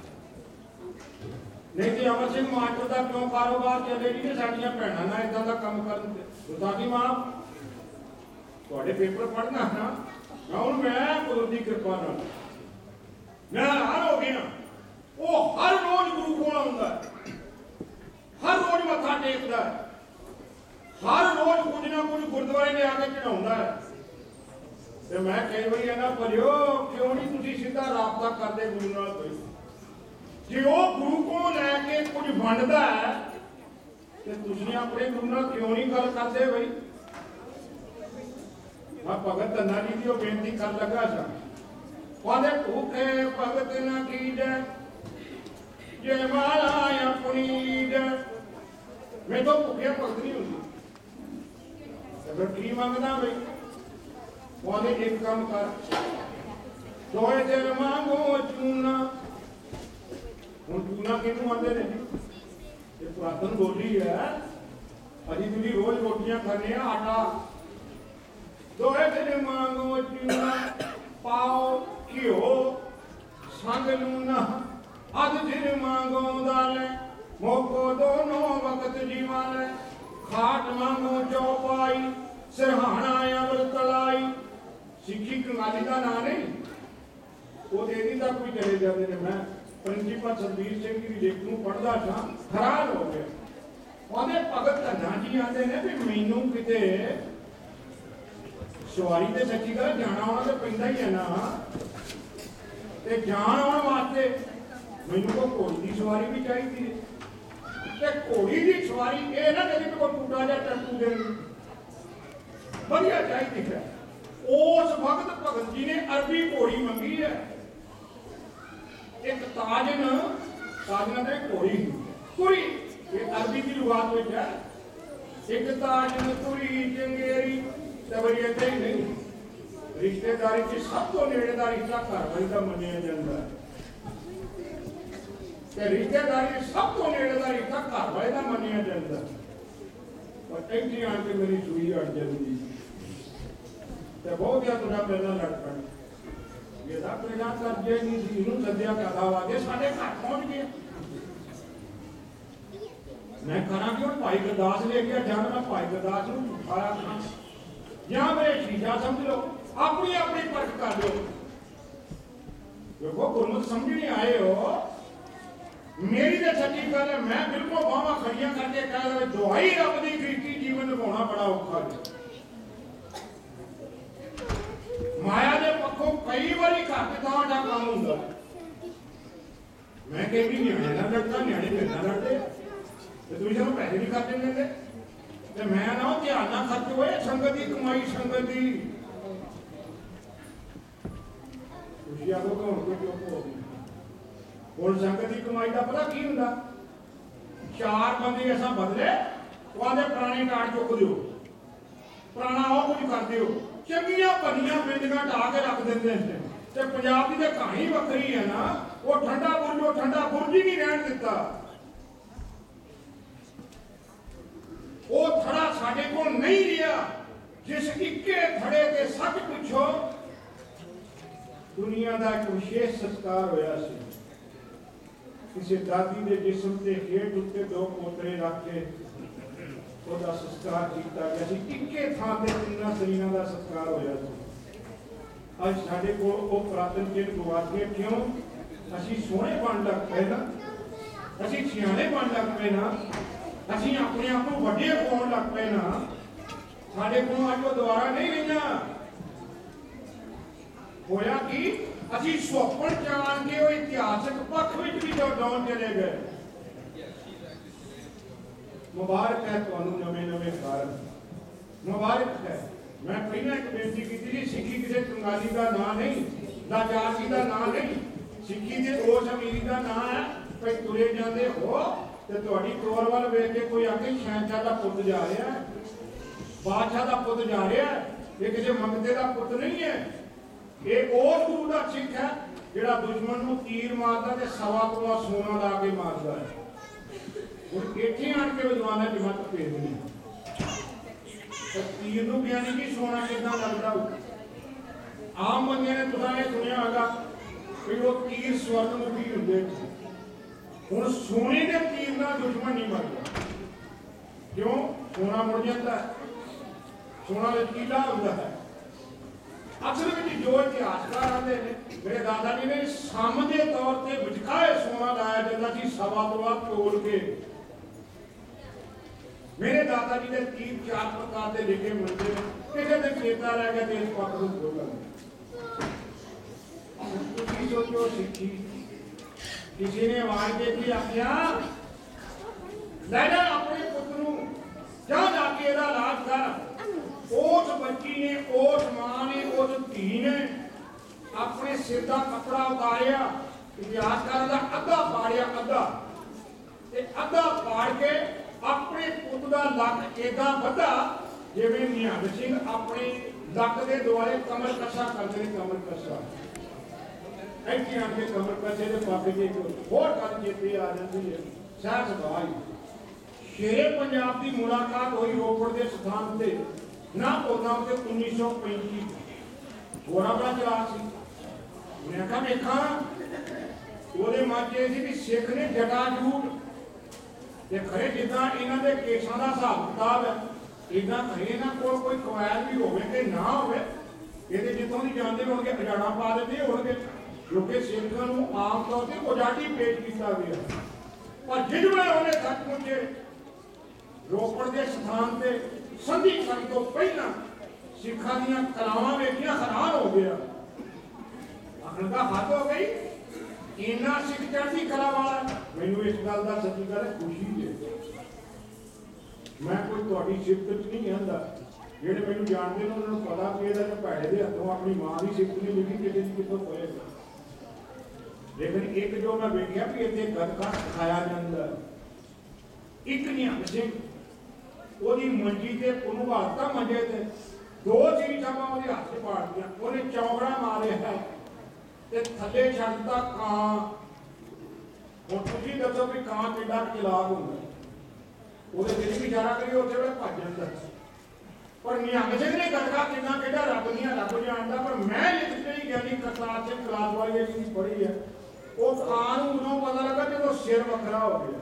ਨਹੀਂ ਤੇ ਅਮਰ ਸਿੰਘ ਮਾਸਟਰ ਦਾ ਕਿਉਂ ਕਾਰੋਬਾਰ ਚੱਲੇ ਜੀ? ਸਾਡੀਆਂ ਭੈਣਾਂ ਨਾਲ ਇਦਾਂ ਦਾ ਕੰਮ ਕਰਨ ਤੇ ਗੁਰਦਾਦੀ ਮਾਂ ਤੁਹਾਡੇ ਪੇਪਰ ਪੜ੍ਹਨਾ ਨਾ, ਹੁਣ ਮੈਂ ਕੁਦਰਤ ਦੀ ਕਿਰਪਾ ਨਾਲ ਮੈਂ ਹੈਰਾਨ ਹੋ ਗਿਆ। ਉਹ ਹਰ ਰੋਜ਼ ਗੁਰੂ ਕੋਲ ਆਉਂਦਾ, ਹਰ ਰੋਜ਼ ਮੱਥਾ ਟੇਕਦਾ, ਹਰ ਰੋਜ਼ ਕੁਝ ਨਾ ਕੁਝ ਗੁਰਦੁਆਰੇ ਲਿਆ ਕੇ ਚੜਾਉਂਦਾ ਹੈ। ਤੇ ਮੈਂ ਕਈ ਵਾਰੀ ਇਹਨਾਂ ਭਰਿਓ ਕਿਉਂ ਨਹੀਂ ਤੁਸੀਂ ਸਿੱਧਾ ਰਾਬਤਾ ਕਰਦੇ ਗੁਰੂ ਨਾਲ? ਕੋਈ ਜੇ ਉਹ ਗੁਰੂ ਕੋਲ ਲੈ ਕੇ ਕੁਝ ਵੰਡਦਾ ਹੈ ਤੇ ਤੁਸੀਂ ਆਪਣੇ ਗੁਰੂ ਨਾਲ ਕਿਉਂ ਨਹੀਂ ਗੱਲ ਕਰਦੇ ਬਈ? ਮੈਂ ਭਗਤ ਧੰਨਾ ਜੀ ਦੀ ਉਹ ਬੇਨਤੀ ਕਰ ਲੱਗਾ ਸਾਂ, ਉਹਦੇ ਭੁੱਖੇ ਭਗਤ ਨਾ ਕੀਜੈ ਜੇ ਮਾਲਾ ਆਪਣੀ ਜੈ। ਮੈਂ ਤਾਂ ਭੁੱਖਿਆ ਭਗਤ ਨਹੀਂ ਹੁੰਦੀ ਤੇ ਫਿਰ ਕੀ ਮੰਗਦਾ ਬਈ? ਉਹਦੇ ਇੱਕ ਕੰਮ ਕਰ, ਦੋਏ ਦਿਨ ਮੰਗੋ ਚੂਨਾ। ਹੁਣ ਚੂਨਾ ਕਿਹਨੂੰ ਆਂਦੇ ਨੇ ਜੀ? ਇਹ ਪੁਰਾਤਨ ਬੋਲੀ ਹੈ। ਅਸੀਂ ਤੁਸੀਂ ਰੋਜ਼ ਰੋਟੀਆਂ ਖਾਂਦੇ ਆ, ਆਟਾ। ਦੋਏ ਦਿਨ ਮੰਗੋ ਚੂਨਾ, ਪਾਓ ਘਿਓ ਸੰਗ ਲੂਣਾ। ਅਧ ਦਿਨ ਮੰਗੋ ਦਾਲੇ, ਮੋਕੋ ਦੋਨੋਂ ਵਕਤ ਜੀਵਾਲੇ। ਖਾਟ ਮੰਗੋ ਚੌਪਾਈ, ਸਿਰਹਾਣਾ ਅਮਰਤ ਲਾਈ। ਸਿੱਖੀ ਕੰਗਾਲੀ ਦਾ ਨਾਂ ਨਹੀਂ, ਉਹ ਇਹਦੀ ਦਾ ਕੋਈ ਚਲੇ ਜਾਂਦੇ ਨੇ। ਮੈਂ ਪ੍ਰਿੰਸੀਪਲ ਸਰਬੀਰ ਸਿੰਘ ਦੀ ਲੇਖ ਨੂੰ ਪੜ੍ਹਦਾ ਸਾਂ, ਹੈਰਾਨ ਹੋ ਗਿਆ। ਉਹਦੇ ਭਗਤ ਧੰਨਾ ਜੀ ਆਂਦੇ ਨੇ ਵੀ ਮੈਨੂੰ ਕਿਤੇ ਸਵਾਰੀ ਤੇ ਸੱਚੀ ਗੱਲ ਜਾਣਾ ਆਉਣਾ ਤੇ ਪੈਂਦਾ ਹੀ ਹੈ ਨਾ, ਤੇ ਜਾਣ ਆਉਣ ਵਾਸਤੇ ਮੈਨੂੰ ਕੋਈ ਘੋੜੀ ਦੀ ਸਵਾਰੀ ਵੀ ਚਾਹੀਦੀ ਹੈ। ਤੇ ਘੋੜੀ ਦੀ ਸਵਾਰੀ ਇਹ ਨਾ ਕਦੇ ਕੋਈ ਟੂਟਾ ਜਾਂ ਟੱਟੂ ਦੇ ਵਧੀਆ ਚਾਹੀਦੀ ਹੈ। ਉਸ ਵਕਤ ਭਗਤ ਜੀ ਨੇ ਅਰਬੀ ਘੋੜੀ ਮੰਗੀ ਹੈ। ਇੱਕ ਤਾਜਨ, ਤਾਜਨ ਦੇ ਘੋੜੀ ਕੁੜੀ, ਇਹ ਅਰਬੀ ਦੀ ਲੁਗਾਤ ਵਿੱਚ ਹੈ। ਇੱਕ ਤਾਜਨ ਕੁੜੀ ਚੰਗੇਰੀ ਤੇ ਬੜੀ ਏਦਾਂ ਹੀ ਨਹੀਂ। ਰਿਸ਼ਤੇਦਾਰੀ 'ਚ ਸਭ ਤੋਂ ਨੇੜੇ ਦਾ ਰਿਸ਼ਤਾ ਘਰ ਵਾਲੀ ਦਾ ਮੰਨਿਆ ਜਾਂਦਾ ਹੈ। ਤੇ ਰਿਸ਼ਤੇਦਾਰੀ 'ਚ ਸਭ ਤੋਂ ਨੇੜੇ ਦਾ ਰਿਸ਼ਤਾ ਘਰ ਵਾਲੇ ਦਾ ਮੰਨਿਆ ਜਾਂਦਾ। ਪਰ ਇੱਥੇ ਆਣ ਕੇ ਮੇਰੀ ਸੂਈ ਅੜ ਜਾਂਦੀ ਤੇ ਬਹੁਤ ਜ਼ਿਆਦਾ ਤੁਹਾਡਾ ਪਹਿਲਾਂ ਲੜ ਪੜ ਇਹਦਾ ਪਹਿਲਾਂ ਕਰਜੇ ਨਹੀਂ ਸੀ, ਇਹਨੂੰ ਸੱਦਿਆ ਕਦਾ ਵਾਗੇ ਸਾਡੇ ਘਰ ਪਹੁੰਚ ਗਏ। ਮੈਂ ਕਰਾਂ ਕਿ ਹੁਣ ਭਾਈ ਗੁਰਦਾਸ ਲੈ ਕੇ ਜਦ ਮੈਂ ਭਾਈ ਗੁਰਦਾਸ ਨੂੰ ਉਠਾਇਆ ਖਾਂ ਜਾਂ ਮੇਰੇ ਸ਼ੀਸ਼ਾ ਸਮਝ ਲਓ, ਆਪਣੀ ਆਪਣੀ ਪਰਖ ਕਰ ਲਓ। ਦੇਖੋ ਗੁਰਮੁਖ ਸਮਝਣੇ ਆਏ ਹੋ, ਮੇਰੀ ਤਾਂ ਸੱਚੀ ਗੱਲ ਹੈ। ਮੈਂ ਬਿਲਕੁਲ ਬਾਹਾਂ ਖੜੀਆਂ ਕਰਕੇ ਕਹਿ ਰਿਹਾ ਦੁਹਾਈ ਰੱਬ ਦੀ ਕ੍ਰਿਤੀ ਜੀਵਨ ਨਿਭਾਉਣਾ ਬੜਾ ਔਖਾ ਹੈ। ਮਾਇਆ ਦੇ ਪੱਖੋਂ ਕਈ ਵਾਰੀ ਘੱਟ ਤੁਹਾਡਾ ਕੰਮ ਹੁੰਦਾ। ਮੈਂ ਕਈ ਵੀ ਨਿਆਣੇ ਨਾਲ ਲੜਦਾ, ਨਿਆਣੇ ਮੇਰੇ ਨਾਲ ਲੜਦੇ ਤੇ ਤੁਸੀਂ ਸਾਨੂੰ ਪੈਸੇ ਨਹੀਂ ਖਰਚਣ ਦਿੰਦੇ। ਤੇ ਮੈਂ ਨਾ ਧਿਆਨ ਨਾਲ ਖਰਚ ਹੋਏ ਸੰਗਤ ਦੀ ਕਮਾਈ, ਸੰਗਤ ਦੀ। ਤੁਸੀਂ ਆਖੋ ਕਿ ਹੁਣ ਕੋਈ ਚੁੱਪ ਹੋ ਗਈ। ਹੁਣ ਸੰਗਤ ਦੀ ਕਮਾਈ ਦਾ ਪਤਾ ਕੀ ਹੁੰਦਾ? ਚਾਰ ਬੰਦੇ ਅਸਾਂ ਬਦਲੇ, ਉਹਦੇ ਪੁਰਾਣੇ ਕਾਰਡ ਚੁੱਕ ਦਿਓ, ਪੁਰਾਣਾ ਉਹ ਕੁਝ ਕਰ ਦਿਓ। ਚੰਗੀਆਂ ਭਲੀਆਂ ਬਿਲਡਿੰਗਾਂ ਢਾਹ ਕੇ ਰੱਖ ਦਿੰਦੇ ਨੇ। ਤੇ ਪੰਜਾਬ ਦੀ ਤਾਂ ਕਹਾਣੀ ਵੱਖਰੀ ਹੈ ਨਾ। ਉਹ ਠੰਡਾ ਬੁਰਜ ਹੀ ਨਹੀਂ ਰਹਿਣ ਦਿੱਤਾ। ਉਹ ਥੜਾ ਸਾਡੇ ਕੋਲ ਨਹੀਂ ਰਿਹਾ ਜਿਸ ਇੱਕੇ ਥੜੇ ਤੇ ਸੱਚ ਪੁੱਛੋ ਦੁਨੀਆ ਦਾ ਇੱਕ ਵਿਸ਼ੇਸ਼ ਸੰਸਕਾਰ ਹੋਇਆ ਸੀ। ਕਿਸੇ ਦਾਦੀ ਦੇ ਜਿਸਮ ਤੇ ਹੇਠ ਉੱਤੇ ਦੋ ਪੋਤਰੇ ਰੱਖ ਕੇ ਉਹਦਾ ਸੰਸਕਾਰ ਕੀਤਾ ਗਿਆ ਸੀ। ਇੱਕੇ ਥਾਂ ਤੇ ਤਿੰਨਾਂ ਸਰੀਰਾਂ ਦਾ ਸੰਸਕਾਰ ਹੋਇਆ ਸੀ। ਅੱਜ ਸਾਡੇ ਕੋਲ ਉਹ ਪੁਰਾਤਨ ਚਿੰਨ੍ਹ ਗੁਆਚ ਗਏ। ਕਿਉਂ? ਅਸੀਂ ਸੋਹਣੇ ਬਣ ਲੱਗ ਪਏ ਨਾ, ਅਸੀਂ ਸਿਆਣੇ ਬਣ ਲੱਗ ਪਏ ਨਾ, ਅਸੀਂ ਆਪਣੇ ਆਪ ਨੂੰ ਵੱਡੇ ਪਾਉਣ ਲੱਗ ਪਏ ਨਾ। ਸਾਡੇ ਕੋਲ ਅੱਜ ਉਹ ਦੁਆਰਾ ਨਹੀਂ ਰਹੀਆਂ। ਹੋਇਆ ਕਿ ਅਸੀਂ ਸੁਪਨ ਜਾਣ ਕੇ ਉਹ ਇਤਿਹਾਸਕ ਪੱਖ ਵਿੱਚ ਵੀ ਡਾਉਣ ਚਲੇ ਗਏ। ਮੁਬਾਰਕ ਹੈ ਤੁਹਾਨੂੰ ਨਵੇਂ ਕਾਰਨ, ਮੁਬਾਰਕ ਹੈ। ਮੈਂ ਪਹਿਲਾਂ ਇੱਕ ਬੇਨਤੀ ਕੀਤੀ ਸੀ, ਸਿੱਖੀ ਕਿਸੇ ਕੰਗਾਲੀ ਦਾ ਨਾਂ ਨਹੀਂ, ਲਾਚਾਰੀ ਦਾ ਨਾਂ ਨਹੀਂ। ਸਿੱਖੀ ਦੇ ਉਸ ਅਮੀਰੀ ਦਾ ਨਾਂ ਹੈ ਕਿ ਤੁਰੇ ਜਾਂਦੇ ਹੋ ਤੇ ਤੁਹਾਡੀ ਤੋਰ ਵੱਲ ਵੇਖ ਕੇ ਕੋਈ ਆਕੇ ਸ਼ਹਿਨਸ਼ਾਹ ਦਾ ਪੁੱਤ ਜਾ ਰਿਹਾ, ਬਾਦਸ਼ਾਹ ਦਾ ਪੁੱਤ ਜਾ ਰਿਹਾ। ਇਹ ਕਿਸੇ ਮੰਗਤੇ ਦਾ ਪੁੱਤ ਨਹੀਂ ਹੈ। ਇਹ ਉਸ ਗੁਰੂ ਦਾ ਸਿੱਖ ਹੈ ਜਿਹੜਾ ਦੁਸ਼ਮਣ ਨੂੰ ਤੀਰ ਮਾਰਦਾ ਤੇ ਸਵਾ ਤੋਲਾ ਸੋਨਾ ਲਾ ਕੇ ਮਾਰਦਾ ਹੈ। ਹੁਣ ਇੱਥੇ ਆਣ ਕੇ ਵਿਦਵਾਨਾਂ ਦੀ ਮੱਤ ਫੇਰ ਨਹੀਂ। तो तीर नूं ज्ञानी की सोना कितना लगता हो। आम बंदे ने तुसां ने सुनिया होगा कि वो तीर स्वर्णमुखी हुंदे हुण सोने के तीर नाल दुश्मन नहीं मरदा क्यों सोना मुड़ जाता है सोना लचीला होता है। असल में जो इतिहासकार आते हैं मेरे दादा जी ने सम के तौर पर विचकाए सोना लाया जाता सी सवा तोला तोल के। मेरे दादा जी ने तीर 4 प्रकार के लिखे मिलते हैं किसी दिन चेता रह गया तो इस पक्ष को बोला सोचो सिखी किसी ने आवाज देखी आख्या लै जा अपने पुत नूं जा जाके इहदा इलाज कर। उस बच्ची ने उस मां ने उस धी ने अपने सिर का कपड़ा उतारिया इतिहासकार का अद्धा पाड़िया अद्धा पाड़ के अपने पुत का लक एदा बधा जिवें निहंग सिंह अपने लक के दुआले कमर कसा करते हैं। कमर कसा ऐसे आके कमर कसे के पापे के होर गल चेते आ जाती है सहज भाई शेरे पंजाब की मुलाकात हुई रोपड़ के स्थान से ना पौधा से 1935 घोड़ा बड़ा चला सी मैं कहा देखा ਉਹਦੇ ਮਨ ਚ ਸੀ ਵੀ ਸਿੱਖ ਨੇ ਜਟਾ ਜੂਟ ਤੇ ਖਰੇ ਜਿੱਦਾਂ ਇਹਨਾਂ ਦੇ ਕੇਸਾਂ ਦਾ ਹਿਸਾਬ ਕਿਤਾਬ ਹੈ ਇਦਾਂ ਖਰੇ ਇਹਨਾਂ ਕੋਲ ਕੋਈ ਕਵਾਇਦ ਵੀ ਹੋਵੇ ਕਿ ਨਾ ਹੋਵੇ ਇਹਦੇ ਜਿੱਥੋਂ ਦੀ ਜਾਂਦੇ ਹੋਣਗੇ ਅਜਾੜਾ ਪਾ ਦਿੰਦੇ ਹੋਣਗੇ ਕਿਉਂਕਿ ਸਿੱਖਾਂ ਨੂੰ ਆਮ ਤੌਰ ਤੇ ਉਜਾੜੀ ਪੇਸ਼ ਕੀਤਾ ਗਿਆ। ਪਰ ਜਿਵੇਂ ਉਹਨੇ ਸੱਚਮੁੱਚ ਰੋਪੜ ਦੇ ਸਥਾਨ ਤੇ ਸੰਧੀ ਕਰਨ ਤੋਂ ਪਹਿਲਾਂ ਸਿੱਖਾਂ ਦੀਆਂ ਕਲਾਵਾਂ ਵੇਖੀਆਂ ਹੈਰਾਨ ਹੋ ਗਿਆ। ਆਖਣ ਦਾ ਹੱਦ ਹੋ ਗਈ इन्ना सिख चढ़ती कला वाला मैनू इस गल का सच्ची गल खुशी है। मैं कोई तुहाडी सिफत च नहीं कहंदा जेड़े मैनू जानते हैं उन्होंने पता कि इहदा भैड़े के हथों अपनी मां की सिफत नहीं लिखी किसी की कितों होएगा। लेकिन एक जो मैं वेख्या कि इत्थे गतका सिखाया जांदा एक निहंग सिंह ओदी मंजी ते ओनू हालता मंजे ते 2 चीज़ां ओहदे हत्थ च पाड़ दियां ओहने चौंकड़ा मारिया है ते थले छड्डता कां। हुण तुसीं दसो भी कां किड्डा चलाक हुंदा ओहदे दिल भी इशारा करिए उसे वे भज जांदा। पर निहंग सिंह ने गतका किन्ना किड्डा रब जानदा। पर मैं लिख के ज्ञानी करतार सिंह कलास वाली चीज़ पढ़ी है वो कां नूं उदों पता लगा जदों सिर वखरा हो गया।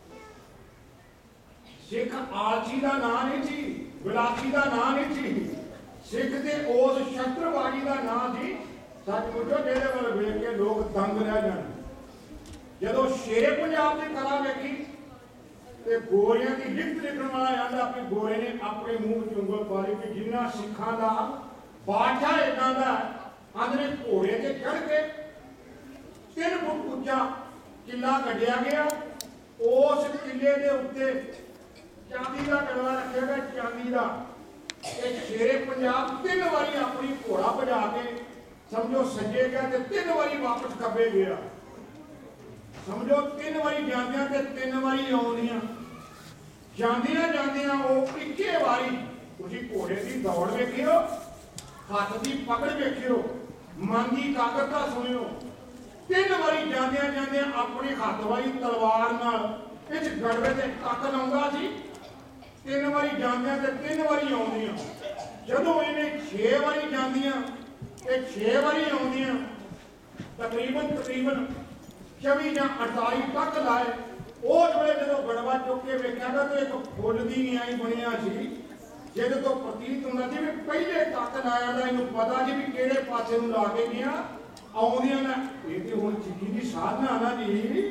सिख आलसी का नां नहीं सी विलासी का नां नहीं सी सिख ते उस शस्त्रबाजी का नां सी सच पुछो जेदे वाल वेख के लोग दंग रह जाण। जदों शेरे पंजाब की कला वेखी ते गोरियां की लिखत लिखण वाला आंदा कि गोरे ने अपने मूँह च उंगल पा ली कि जिन्ना सिखां दा बादशाह इदां दा आंदे घोड़े ते चढ़ के 3 फुट उच्चा किला कढ़िया गया। उस किले के उत्ते चांदी का डलवा रखा गया चांदी का। शेरे पंजाब 3 बारी अपनी घोड़ा भजा के समझो सजे गया तो 3 बारी वापस खब्बे गया। समझो 3 बारी जांदियां ते 3 बारी आउंदियां जांदियां वो इक्के बारी तुसीं घोड़े की दौड़ वेखियो हथ की पकड़ वेखियो मन की ताकत सुनियो 3 बारी जांदियां अपने हथ वाली तलवार नाल इस गड़वे ते टक लाउंदा सी। 3 बारी जांदियां ते 3 बारी आउंदियां जदों इहने 6 बारी जांदियां ते 6 बारी आउंदियां तकरीबन 24 या 48 तक लाए। उस वेले जदों गड़वा चुक के वेख्या तो एक फुल दी न्याई बनिया सी जिहदे तो प्रतीत हुंदा सी भी पहले तक लाया दा इहनूं पता सी भी किहड़े पासे नूं ला के गया आउंदियां ने। इह ते हुण सिੱਖੀ दी साधना ना जी।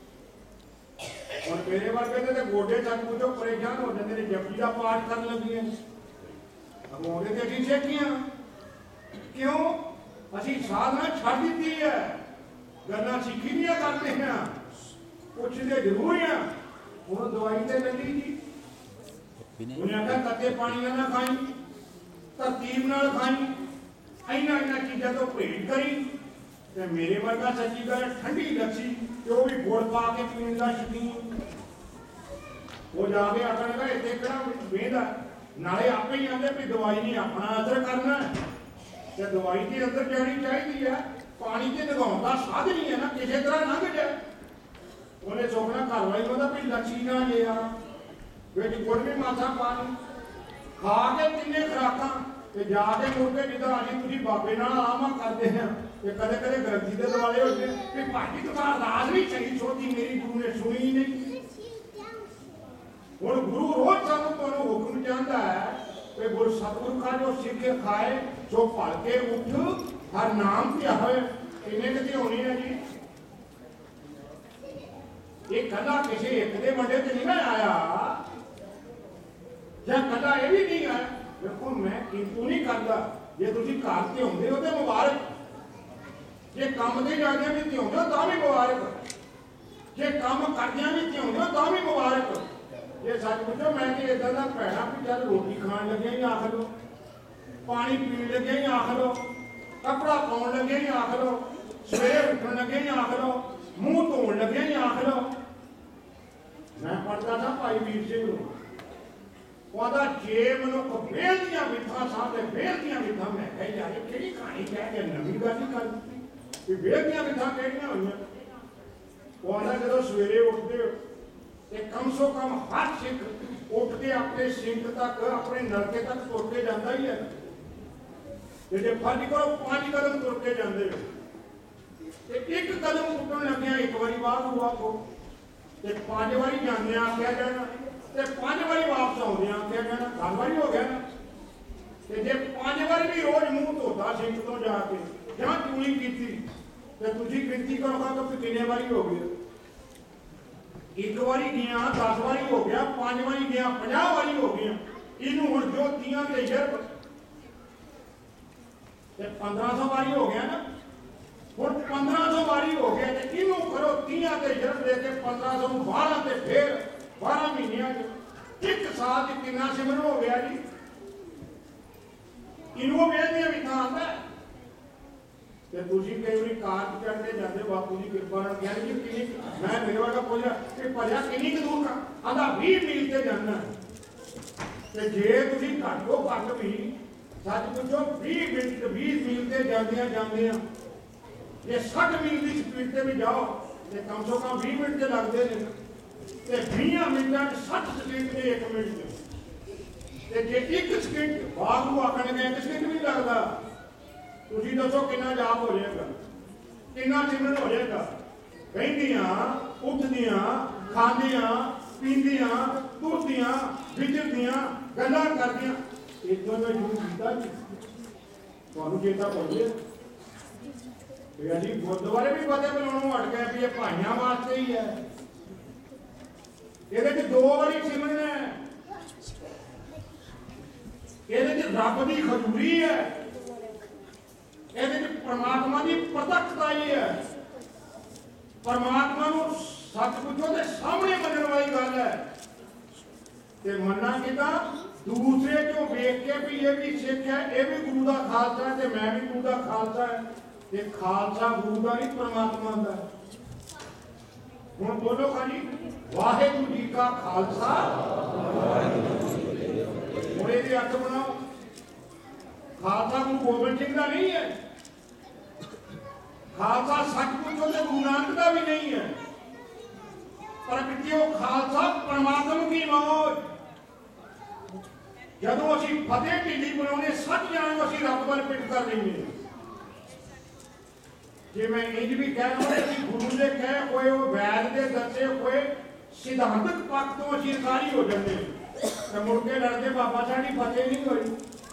और मेरे वर्गे ते गोडे तक पुछो परेशान हो जाते हैं जपजी का पाठ करन लगिए अगोंदे ते असीं सिੱਖੀਆਂ क्यों असीं साधना छड्ड दित्ती है गल्लां सिੱਖੀ ਦੀਆਂ करते हैं पुछदे जरूर हैं। हुण दवाई ते लगी जी उन्हें आख्या तत्ते पानी ना खाई तरतीब नाल खाई इन्हां चीज़ां तो परहेज करी। ते मेरे वर्गा सच्ची गल ठंडी लस्सी ते भी गुड़ पा के पीण दा शौकीन वो जाके आखण लगा इत्थे किहड़ा वेंदा नाले आपे ही आंदे भी दवाई नहीं अपना असर करना ते दवाई ते अंदर जानी चाहिए है। पानी ते लगाउण दा साध नहीं है ना किसी तरह लंघ जाए उन्हें सोचना घर वाली कहता भी लस्सी ना लिया बिच गुड़ भी मासा पा ली खा के किन्ने खुराकां ते जाके मुड़ के जिद्दां असीं तुसीं बाबे नाल आरामा करदे हैं ते कदे कदे ग्रंथी दे दुआले हो जाए कि भाई तुहां अरदास भी चंगी छोटी मेरी गुरु ने सुनी ही नहीं। हुण गुरु रोज सानूं तुहानूं हुक्म चाहता है कि गुरु सतगुरु का जो सिख खाए सो भल के उठ हर नाम ध्यावे। किन्ने किते होनी है जी, ये कला किसी एक दे वंडे ते नहीं ना आया या कला ये भी नहीं आया। देखो मैं किंतु नहीं करता, जे तुसीं घर ते होंदे हो ते मुबारक, जे काम ते जांदे भी ते होंदे हो तां भी मुबारक, जे काम करदियां भी ते होंदे हो तां भी मुबारक। जे सच पुछो मैं ते इदां दा भैड़ा भी चल रोटी खाण लगे ही आख लो, पानी पीण लगे ही आख लो, कपड़ा पाउण लगे ही आख लो, सवेरे उठण लगे ही आख लो, मुंह धोण लगे ही आख लो। मैं पढ़ता था भाई वीर सिंह नूं, ਉਹਦਾ ਜੇ ਮਨੁੱਖ ਵੇਲ ਦੀਆਂ ਵਿਥਾਂ ਸਾਹਮਣੇ ਵੇਲ ਦੀਆਂ ਵਿਥਾਂ ਮੈਂ ਕਹਿ ਜਾ ਇਹ ਕਿਹੜੀ ਕਹਾਣੀ ਕਹਿ ਕੇ ਨਵੀਂ ਗੱਲ ਹੀ ਕਰ ਦਿੱਤੀ ਕਿ ਵੇਲ ਦੀਆਂ ਵਿਥਾਂ ਕਿਹੜੀਆਂ ਹੋਈਆਂ। ਉਹਦਾ ਜਦੋਂ ਸਵੇਰੇ ਉੱਠਦੇ ਤੇ ਕਮ ਸੋ ਕਮ ਹਰ ਸਿੱਖ ਉੱਠ ਕੇ ਆਪਣੇ ਸਿੰਕ ਤੱਕ ਆਪਣੇ ਨਲਕੇ ਤੱਕ ਤੁਰ ਕੇ ਜਾਂਦਾ ਹੀ ਹੈ। ਜੇ ਫਰਜ਼ ਕਰੋ 5 ਕਦਮ ਤੁਰ ਕੇ ਜਾਂਦੇ ਤੇ ਇੱਕ ਕਦਮ ਉੱਠਣ ਲੱਗਿਆ ਇੱਕ ਵਾਰੀ ਬਾਹਰ ਨੂੰ ਆਖੋ ਤੇ 5 ਵਾਰੀ ਜਾਂਦੇ ਆਖਿਆ ਜਾਣਾ ਤੇ 5 ਵਾਰੀ ਵਾਪਸ ਆਉਂਦੇ ਆਖਿਆ ਜਾਣਾ 10 ਵਾਰੀ ਹੋ ਗਿਆ ਨਾ। ਤੇ ਜੇ 5 ਵਾਰੀ ਵੀ ਰੋਜ਼ ਮੂੰਹ ਧੋਤਾ ਸਿੰਕ ਤੋਂ ਜਾ ਕੇ ਜਾਂ ਚੂਲੀ ਕੀਤੀ ਤੇ ਤੁਸੀਂ ਗਿਣਤੀ ਕਰੋਗਾ ਤਾਂ ਕਿੰਨੇ ਵਾਰੀ ਹੋ ਗਏ। ਇੱਕ ਵਾਰੀ ਗਿਆ 10 ਵਾਰੀ ਹੋ ਗਿਆ, 5 ਵਾਰੀ ਗਿਆ 50 ਵਾਰੀ ਹੋ ਗਿਆ। ਇਹਨੂੰ ਹੁਣ ਜੋ ਤੀਆਂ ਤੇ ਯਰਬ ਤੇ 1500 ਵਾਰੀ ਹੋ ਗਿਆ ਨਾ। ਹੁਣ 1500 ਵਾਰੀ ਹੋ ਗਿਆ ਤੇ ਇਹਨੂੰ ਕਰੋ ਤੀਆਂ ਤੇ ਯਰਬ ਦੇ ਕੇ 1500 ਨੂੰ 12 ਤੇ ਫੇਰ 12 ਮਹੀਨਿਆਂ ਚ 1 ਸਾਲ ਚ ਕਿੰਨਾ ਸਿਮਰਨ ਹੋ ਗਿਆ ਜੀ। ਇਹਨੂੰ ਵੇਦ ਦੀਆਂ ਵਿਥਾਂ ਆਉਂਦਾ ਤੇ ਤੁਸੀਂ ਕਈ ਵਾਰੀ ਕਾਰ ਚੜ੍ਹਦੇ ਜਾਂਦੇ ਬਾਪੂ ਦੀ ਕਿਰਪਾ ਨਾਲ ਕਹਿੰਦੇ ਜੀ ਕਿੰਨੀ ਮੈਂ ਮੇਰੇ ਵਾਲਾ ਪੁੱਛਿਆ ਕਿ ਭਲਿਆ ਕਿੰਨੀ ਕੁ ਦੂਰ ਆਂਦਾ 20 ਮੀਲ ਤੇ ਜਾਣਾ। ਤੇ ਜੇ ਤੁਸੀਂ ਘੱਟੋ ਘੱਟ ਵੀ ਸੱਚ ਪੁੱਛੋ 20 ਮੀਲ ਤੇ ਜਾਂਦੇ ਆ ਜੇ 60 ਮੀਲ ਦੀ ਸਪੀਡ ਤੇ ਵੀ ਜਾਓ ਤੇ ਕਮ ਸੋ ਕਮ 20 ਮਿੰਟ ਤੇ ਲੱਗਦੇ ਨੇ ਤੇ 20 ਮਿੰਟਾਂ ਚ 60 ਸਕਿੰਟ ਦੇ 1 ਮਿੰਟ ਤੇ ਜੇ 1 ਸਕਿੰਟ ਬਾਅਦ ਨੂੰ ਆਖਣਗੇ 1 ਸਕਿੰਟ ਵੀ ਲੱਗਦਾ ਤੁਸੀਂ ਦੱਸੋ ਕਿੰਨਾ ਜਾਪ ਹੋ ਜਾਏਗਾ, ਕਿੰਨਾ ਸਿਮਰਨ ਹੋ ਜਾਏਗਾ। ਬਹਿੰਦੀਆਂ ਉੱਠਦੀਆਂ ਖਾਂਦੀਆਂ ਪੀਂਦੀਆਂ ਤੁਰਦੀਆਂ ਵਿਚਰਦੀਆਂ ਗੱਲਾਂ ਕਰਦੀਆਂ ਇਦੋਂ ਮੈਂ ਸ਼ੁਰੂ ਕੀਤਾ ਤੁਹਾਨੂੰ ਚੇਤਾ ਭੁੱਲ ਗਿਆ ਇਹ ਅਸੀਂ ਗੁਰਦੁਆਰੇ ਵੀ ਪਤੇ ਬਣਾਉਣੋਂ ਹਟ ਗਏ ਵੀ ਇਹ ਭਾਈਆਂ ਵਾਸਤੇ ਹੀ ਹੈ। ਇਹਦੇ ਚ 2 ਵਾਰੀ ਸਿਮਰਨ ਹੈ, ਇਹਦੇ ਚ ਰੱਬ ਦੀ ਖਜੂਰੀ ਹੈ, ਇਹਦੇ ਚ ਪਰਮਾਤਮਾ ਦੀ ਪ੍ਰਤੱਖਤਾ ਹੀ ਹੈ। ਪਰਮਾਤਮਾ ਨੂੰ ਸੱਚ ਪੁੱਛੋ ਤੇ ਸਾਹਮਣੇ ਮੰਨਣ ਵਾਲੀ ਗੱਲ ਹੈ ਤੇ ਮੰਨਣਾ ਕਿਦਾਂ ਦੂਸਰੇ ਚੋਂ ਵੇਖ ਕੇ ਵੀ ਇਹ ਵੀ ਸਿੱਖ ਹੈ, ਇਹ ਵੀ ਗੁਰੂ ਦਾ ਖਾਲਸਾ ਤੇ ਮੈਂ ਵੀ ਗੁਰੂ ਦਾ ਖਾਲਸਾ ਹੈ ਤੇ ਖਾਲਸਾ ਗੁਰੂ ਦਾ ਨਹੀਂ ਪਰਮਾਤਮਾ ਦਾ। ਹੁਣ ਬੋਲੋ ਖਾਲੀ ਵਾਹਿਗੁਰੂ ਜੀ ਕਾ ਖਾਲਸਾ ਹੁਣ ਇਹਦੇ ਅਰਥ ਬਣਾਓ। ਖਾਲਸਾ ਗੁਰੂ ਗੋਬਿੰਦ ਸਿੰਘ ਦਾ ਨਹੀਂ ਹੈ, ਖਾਲਸਾ ਸੱਚ ਪੁੱਛੋ ਤੇ ਗੁਰੂ ਨਾਨਕ ਦਾ ਵੀ ਨਹੀਂ ਹੈ, ਪਰ ਕਿਤੇ ਉਹ ਖਾਲਸਾ ਪਰਮਾਤਮਾ ਦੀ ਮੌਜ। ਜਦੋਂ ਅਸੀਂ ਫਤਿਹ ਢੀਲੀ ਬਣਾਉਣੇ ਸੱਚ ਜਾਣ ਅਸੀਂ ਰੱਬ ਵੱਲ ਪਿੱਠ ਕਰ ਲੈਂਦੇ ਹਾਂ। ਜੇ ਮੈਂ ਇੰਜ ਵੀ ਕਹਿ ਲਵਾਂ ਕਿ ਗੁਰੂ ਦੇ ਕਹੇ ਹੋਏ ਉਹ ਵੈਦ ਦੇ ਦੱਸੇ ਹੋਏ ਸਿਧਾਂਤਕ ਪੱਖ ਤੋਂ ਅਸੀਂ ਇਨਕਾਰੀ ਹੋ ਜਾਂਦੇ ਤੇ ਮੁੜ ਕੇ ਲੜਦੇ ਬਾਬਾ ਸਾਡੀ ਫਤਿਹ ਨਹੀਂ ਹੋਈ,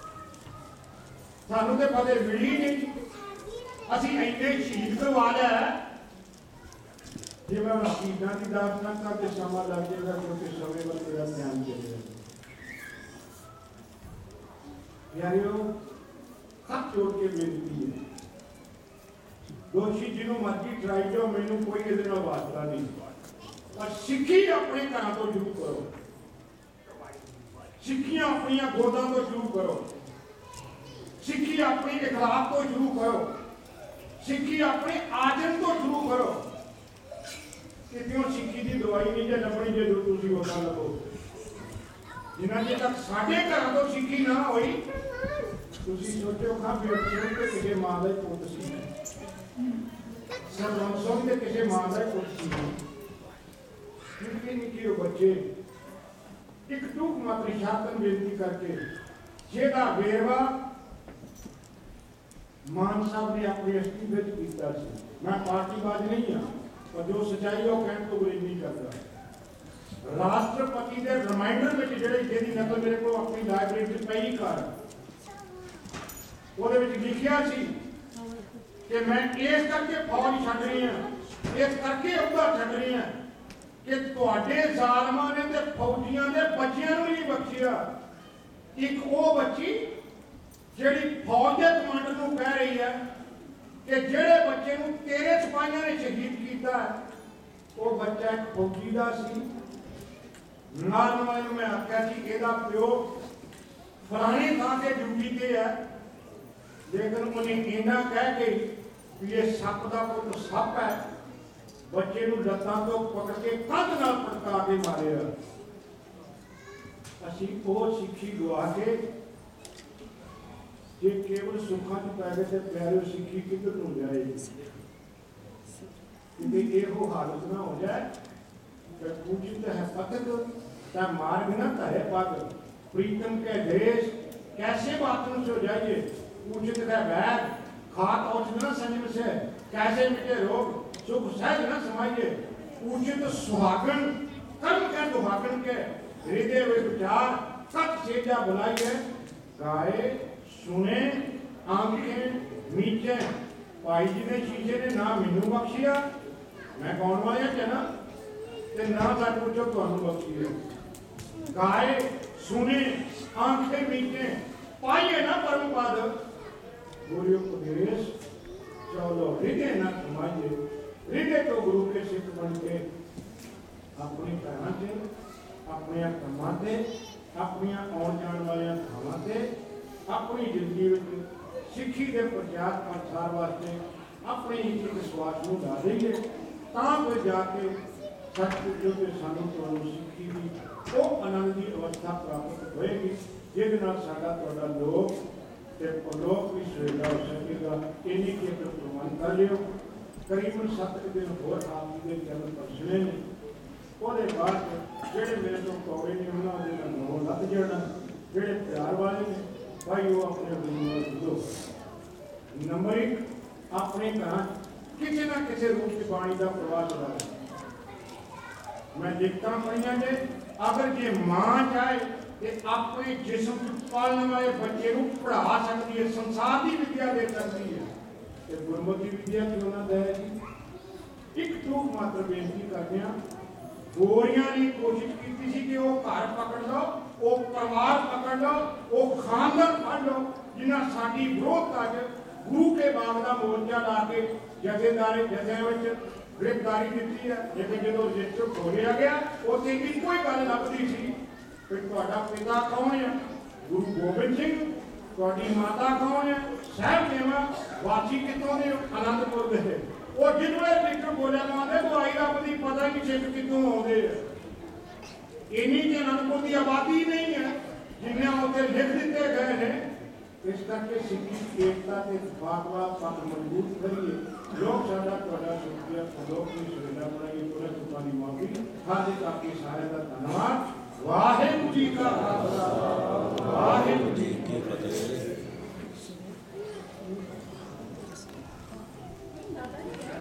ਸਾਨੂੰ ਤੇ ਫਤਿਹ ਮਿਲੀ ਨਹੀਂ, ਅਸੀਂ ਇੰਨੇ ਸ਼ਹੀਦ ਕਰਵਾ ਲਿਆ। ਜੇ ਮੈਂ ਸ਼ਹੀਦਾਂ ਦੀ ਦਾਤ ਨਾ ਕਰਦੇ ਸਮਾਂ ਲੱਗ ਜਾਏਗਾ ਕਿਉਂਕਿ ਸਮੇਂ ਵੱਲ ਮੇਰਾ ਧਿਆਨ ਜਾਏਗਾ। ਯਾਰਿਓ ਹੱਥ ਜੋੜ ਕੇ ਬੇਨਤੀ ਹੈ ਦੋਸ਼ੀ ਜਿਹਨੂੰ ਮਰਜ਼ੀ ਟਰਾਈ ਜਾਓ ਮੈਨੂੰ ਕੋਈ ਇਹਦੇ ਨਾਲ ਵਾਸਤਾ ਨਹੀਂ, ਪਰ ਸਿੱਖੀ ਆਪਣੇ ਘਰਾਂ ਤੋਂ ਸ਼ੁਰੂ ਕਰੋ, ਸਿੱਖੀਆਂ ਆਪਣੀਆਂ ਗੋਦਾਂ ਤੋਂ ਸ਼ੁਰੂ ਕਰੋ, ਸਿੱਖੀ ਆਪਣੀ ਇਖਲਾਕ ਤੋਂ ਸ਼ੁਰੂ ਕਰੋ, ਸਿੱਖੀ ਆਪਣੇ ਆਚਰਨ ਤੋਂ ਸ਼ੁਰੂ ਕਰੋ। ਕਿਉਂ ਸਿੱਖੀ ਦੀ ਦਵਾਈ ਨਹੀਂ ਜੇ ਲੱਭਣੀ ਜੇ ਤੁਸੀਂ ਉਹਦਾ ਲੱਭੋ। ਜਿੰਨਾ ਚਿਰ ਤੱਕ ਸਾਡੇ ਘਰਾਂ ਤੋਂ ਸਿੱਖੀ ਨਾ ਹੋਈ ਤੁਸੀਂ ਸੋਚੋ ਖਾਂ ਵੀ ਤੇ ਕਿਸੇ ਮਾਂ ਦਾ ਪੁੱਤ ਸੀ ਸਰਵੰਸੋਂ ਦੇ ਕਿਸੇ ਮਾਂ ਦਾ ਪੁੱਤ ਸੀ। ਨਿੱਕੇ ਨਿੱਕੇ ਬੱਚੇ एक टूक मात्र शासन बेनती करके जेदा वेरवा मान साहब ने अपने इस्तीफे किया। मैं पार्टीबाज नहीं हाँ, पर जो सच्चाई वो कहने तो गुरेज नहीं करता। राष्ट्रपति के रिमाइंडर में जी नकल मेरे को अपनी लाइब्रेरी पई कर लिखिया कि मैं इस करके फौज छड़ रही हाँ, इस करके अहुदा छड़ रही हाँ कि तुहाडे जालमां ने ते फौजियां दे बच्चियां नूं नहीं बख्शिया। एक वो बच्ची जिहड़ी फौज के कमांडर नूं कह रही है कि जिहड़े बच्चे नूं तेरे सिपाहियां ने शहीद किया है वो बच्चा एक फौजी का सी। नाल वाले नूं मैं आख्या कि इहदा प्यो फलानी थां ते ड्यूटी ते है, लेकिन उन्हें इन्ना कह के ये सप का पुत्र सप है, बच्चे नूं लत्तां तो पकड़ के कंध नाल पटका के मारे। असीं वो सिक्खी गवा के जे केवल सुखां च पै गए ते प्यारे सिक्खी किधर नूं जाएगी। कि एहो हालत ना हो जाए कि पूजित है पतक ता मार्ग न तहे पग, प्रीतम के देश कैसे बातों से हो जाइए। पूजित है वैद खात औषध न संयम से, कैसे मिटे रोग सुख सहज न समाइए। पूजित सुहागन कर्म के दुहागन के, हृदय वे विचार सत सेजा बुलाइए। गाए सुने आंखें मीचे, भाई जी ने शीशे ने ना मैनू बख्शिया, मैं कौन वाले कहना ते ना सच पूछो तुहानू बख्शिए। गाए सुने आंखें मीचे, पाइए ना परम पद, गुरु उपदेश चलो हृदय न समाइए। हृदय तो गुरु के सिख बन के अपनी भैनों से अपने कामों से अपनी आने जाने वाले थावां से अपनी जिंदगी में सिक्खी के प्रचार प्रसार वास्ते अपने एक विश्वास को ला देंगे तो जाके सच पूछो कि सानू तुहानू सिक्खी की वो आनंद की अवस्था प्राप्त होएगी जिहदे नाल साडा तुहाडा लोक ते परलोक भी सुहेला हो सकेगा। इन्हीं के प्रमाण कर लियो। करीबन 7 दिन होर आप जी के चरण परसने ने, ਉਹਦੇ बाद ਜਿਹੜੇ मेरे तो कौड़े ने उन्होंने का नौ लग जाना, ਜਿਹੜੇ प्यार वाले ने भाई वो अपने गुरु दो। नंबर 1 अपने घर किसी ना किसी रूप की बाणी का प्रवाह चला। मैं देखता पढ़िया जे अगर जे मां चाहे तो अपने जिस्म पालने वाले बच्चे को पढ़ा सकती है, संसार की विद्या दे सकती है, तो गुरमुखी विद्या क्यों ना देगी। एक टूक मात्र बेनती करते हैं, गोरियां ने कोशिश की थी कि वो घर पकड़ लो, वो परिवार पकड़ लो, वो खानदान फड़ लो, जिन्हें साड़ी विरोधता गुरु के बाग का मोर्चा ला के जथेदारी जथे गिरफ्तारी दी है। लेकिन जो रजिस्टर खोलिया गया उसे एको ही गल लभदी सी कि तुहाडा पिता कौन है, गुरु गोबिंद सिंह, तुहाडी माता कौन है, साहब देवा वासी कितों ने, आनंदपुर दे। वो जिन्होंने रजिस्टर खोलिया माते तो आई रब की पता ही सिख कितों आते हैं। इन्हीं के आनंदपुर की आबादी नहीं है जिन्हें उत्ते लिख दिते गए हैं। इस करके सिक्खी एकता के बातवा पद मजबूत करिए। लोग साडा तुहाडा शुक्रिया लोक की सुविधा बनाइए। तुरंत तुम्हारी माफी हाजिर आपके सारे का धन्यवाद। वाहिगुरू जी का खालसा वाहिगुरू जी की फतेह।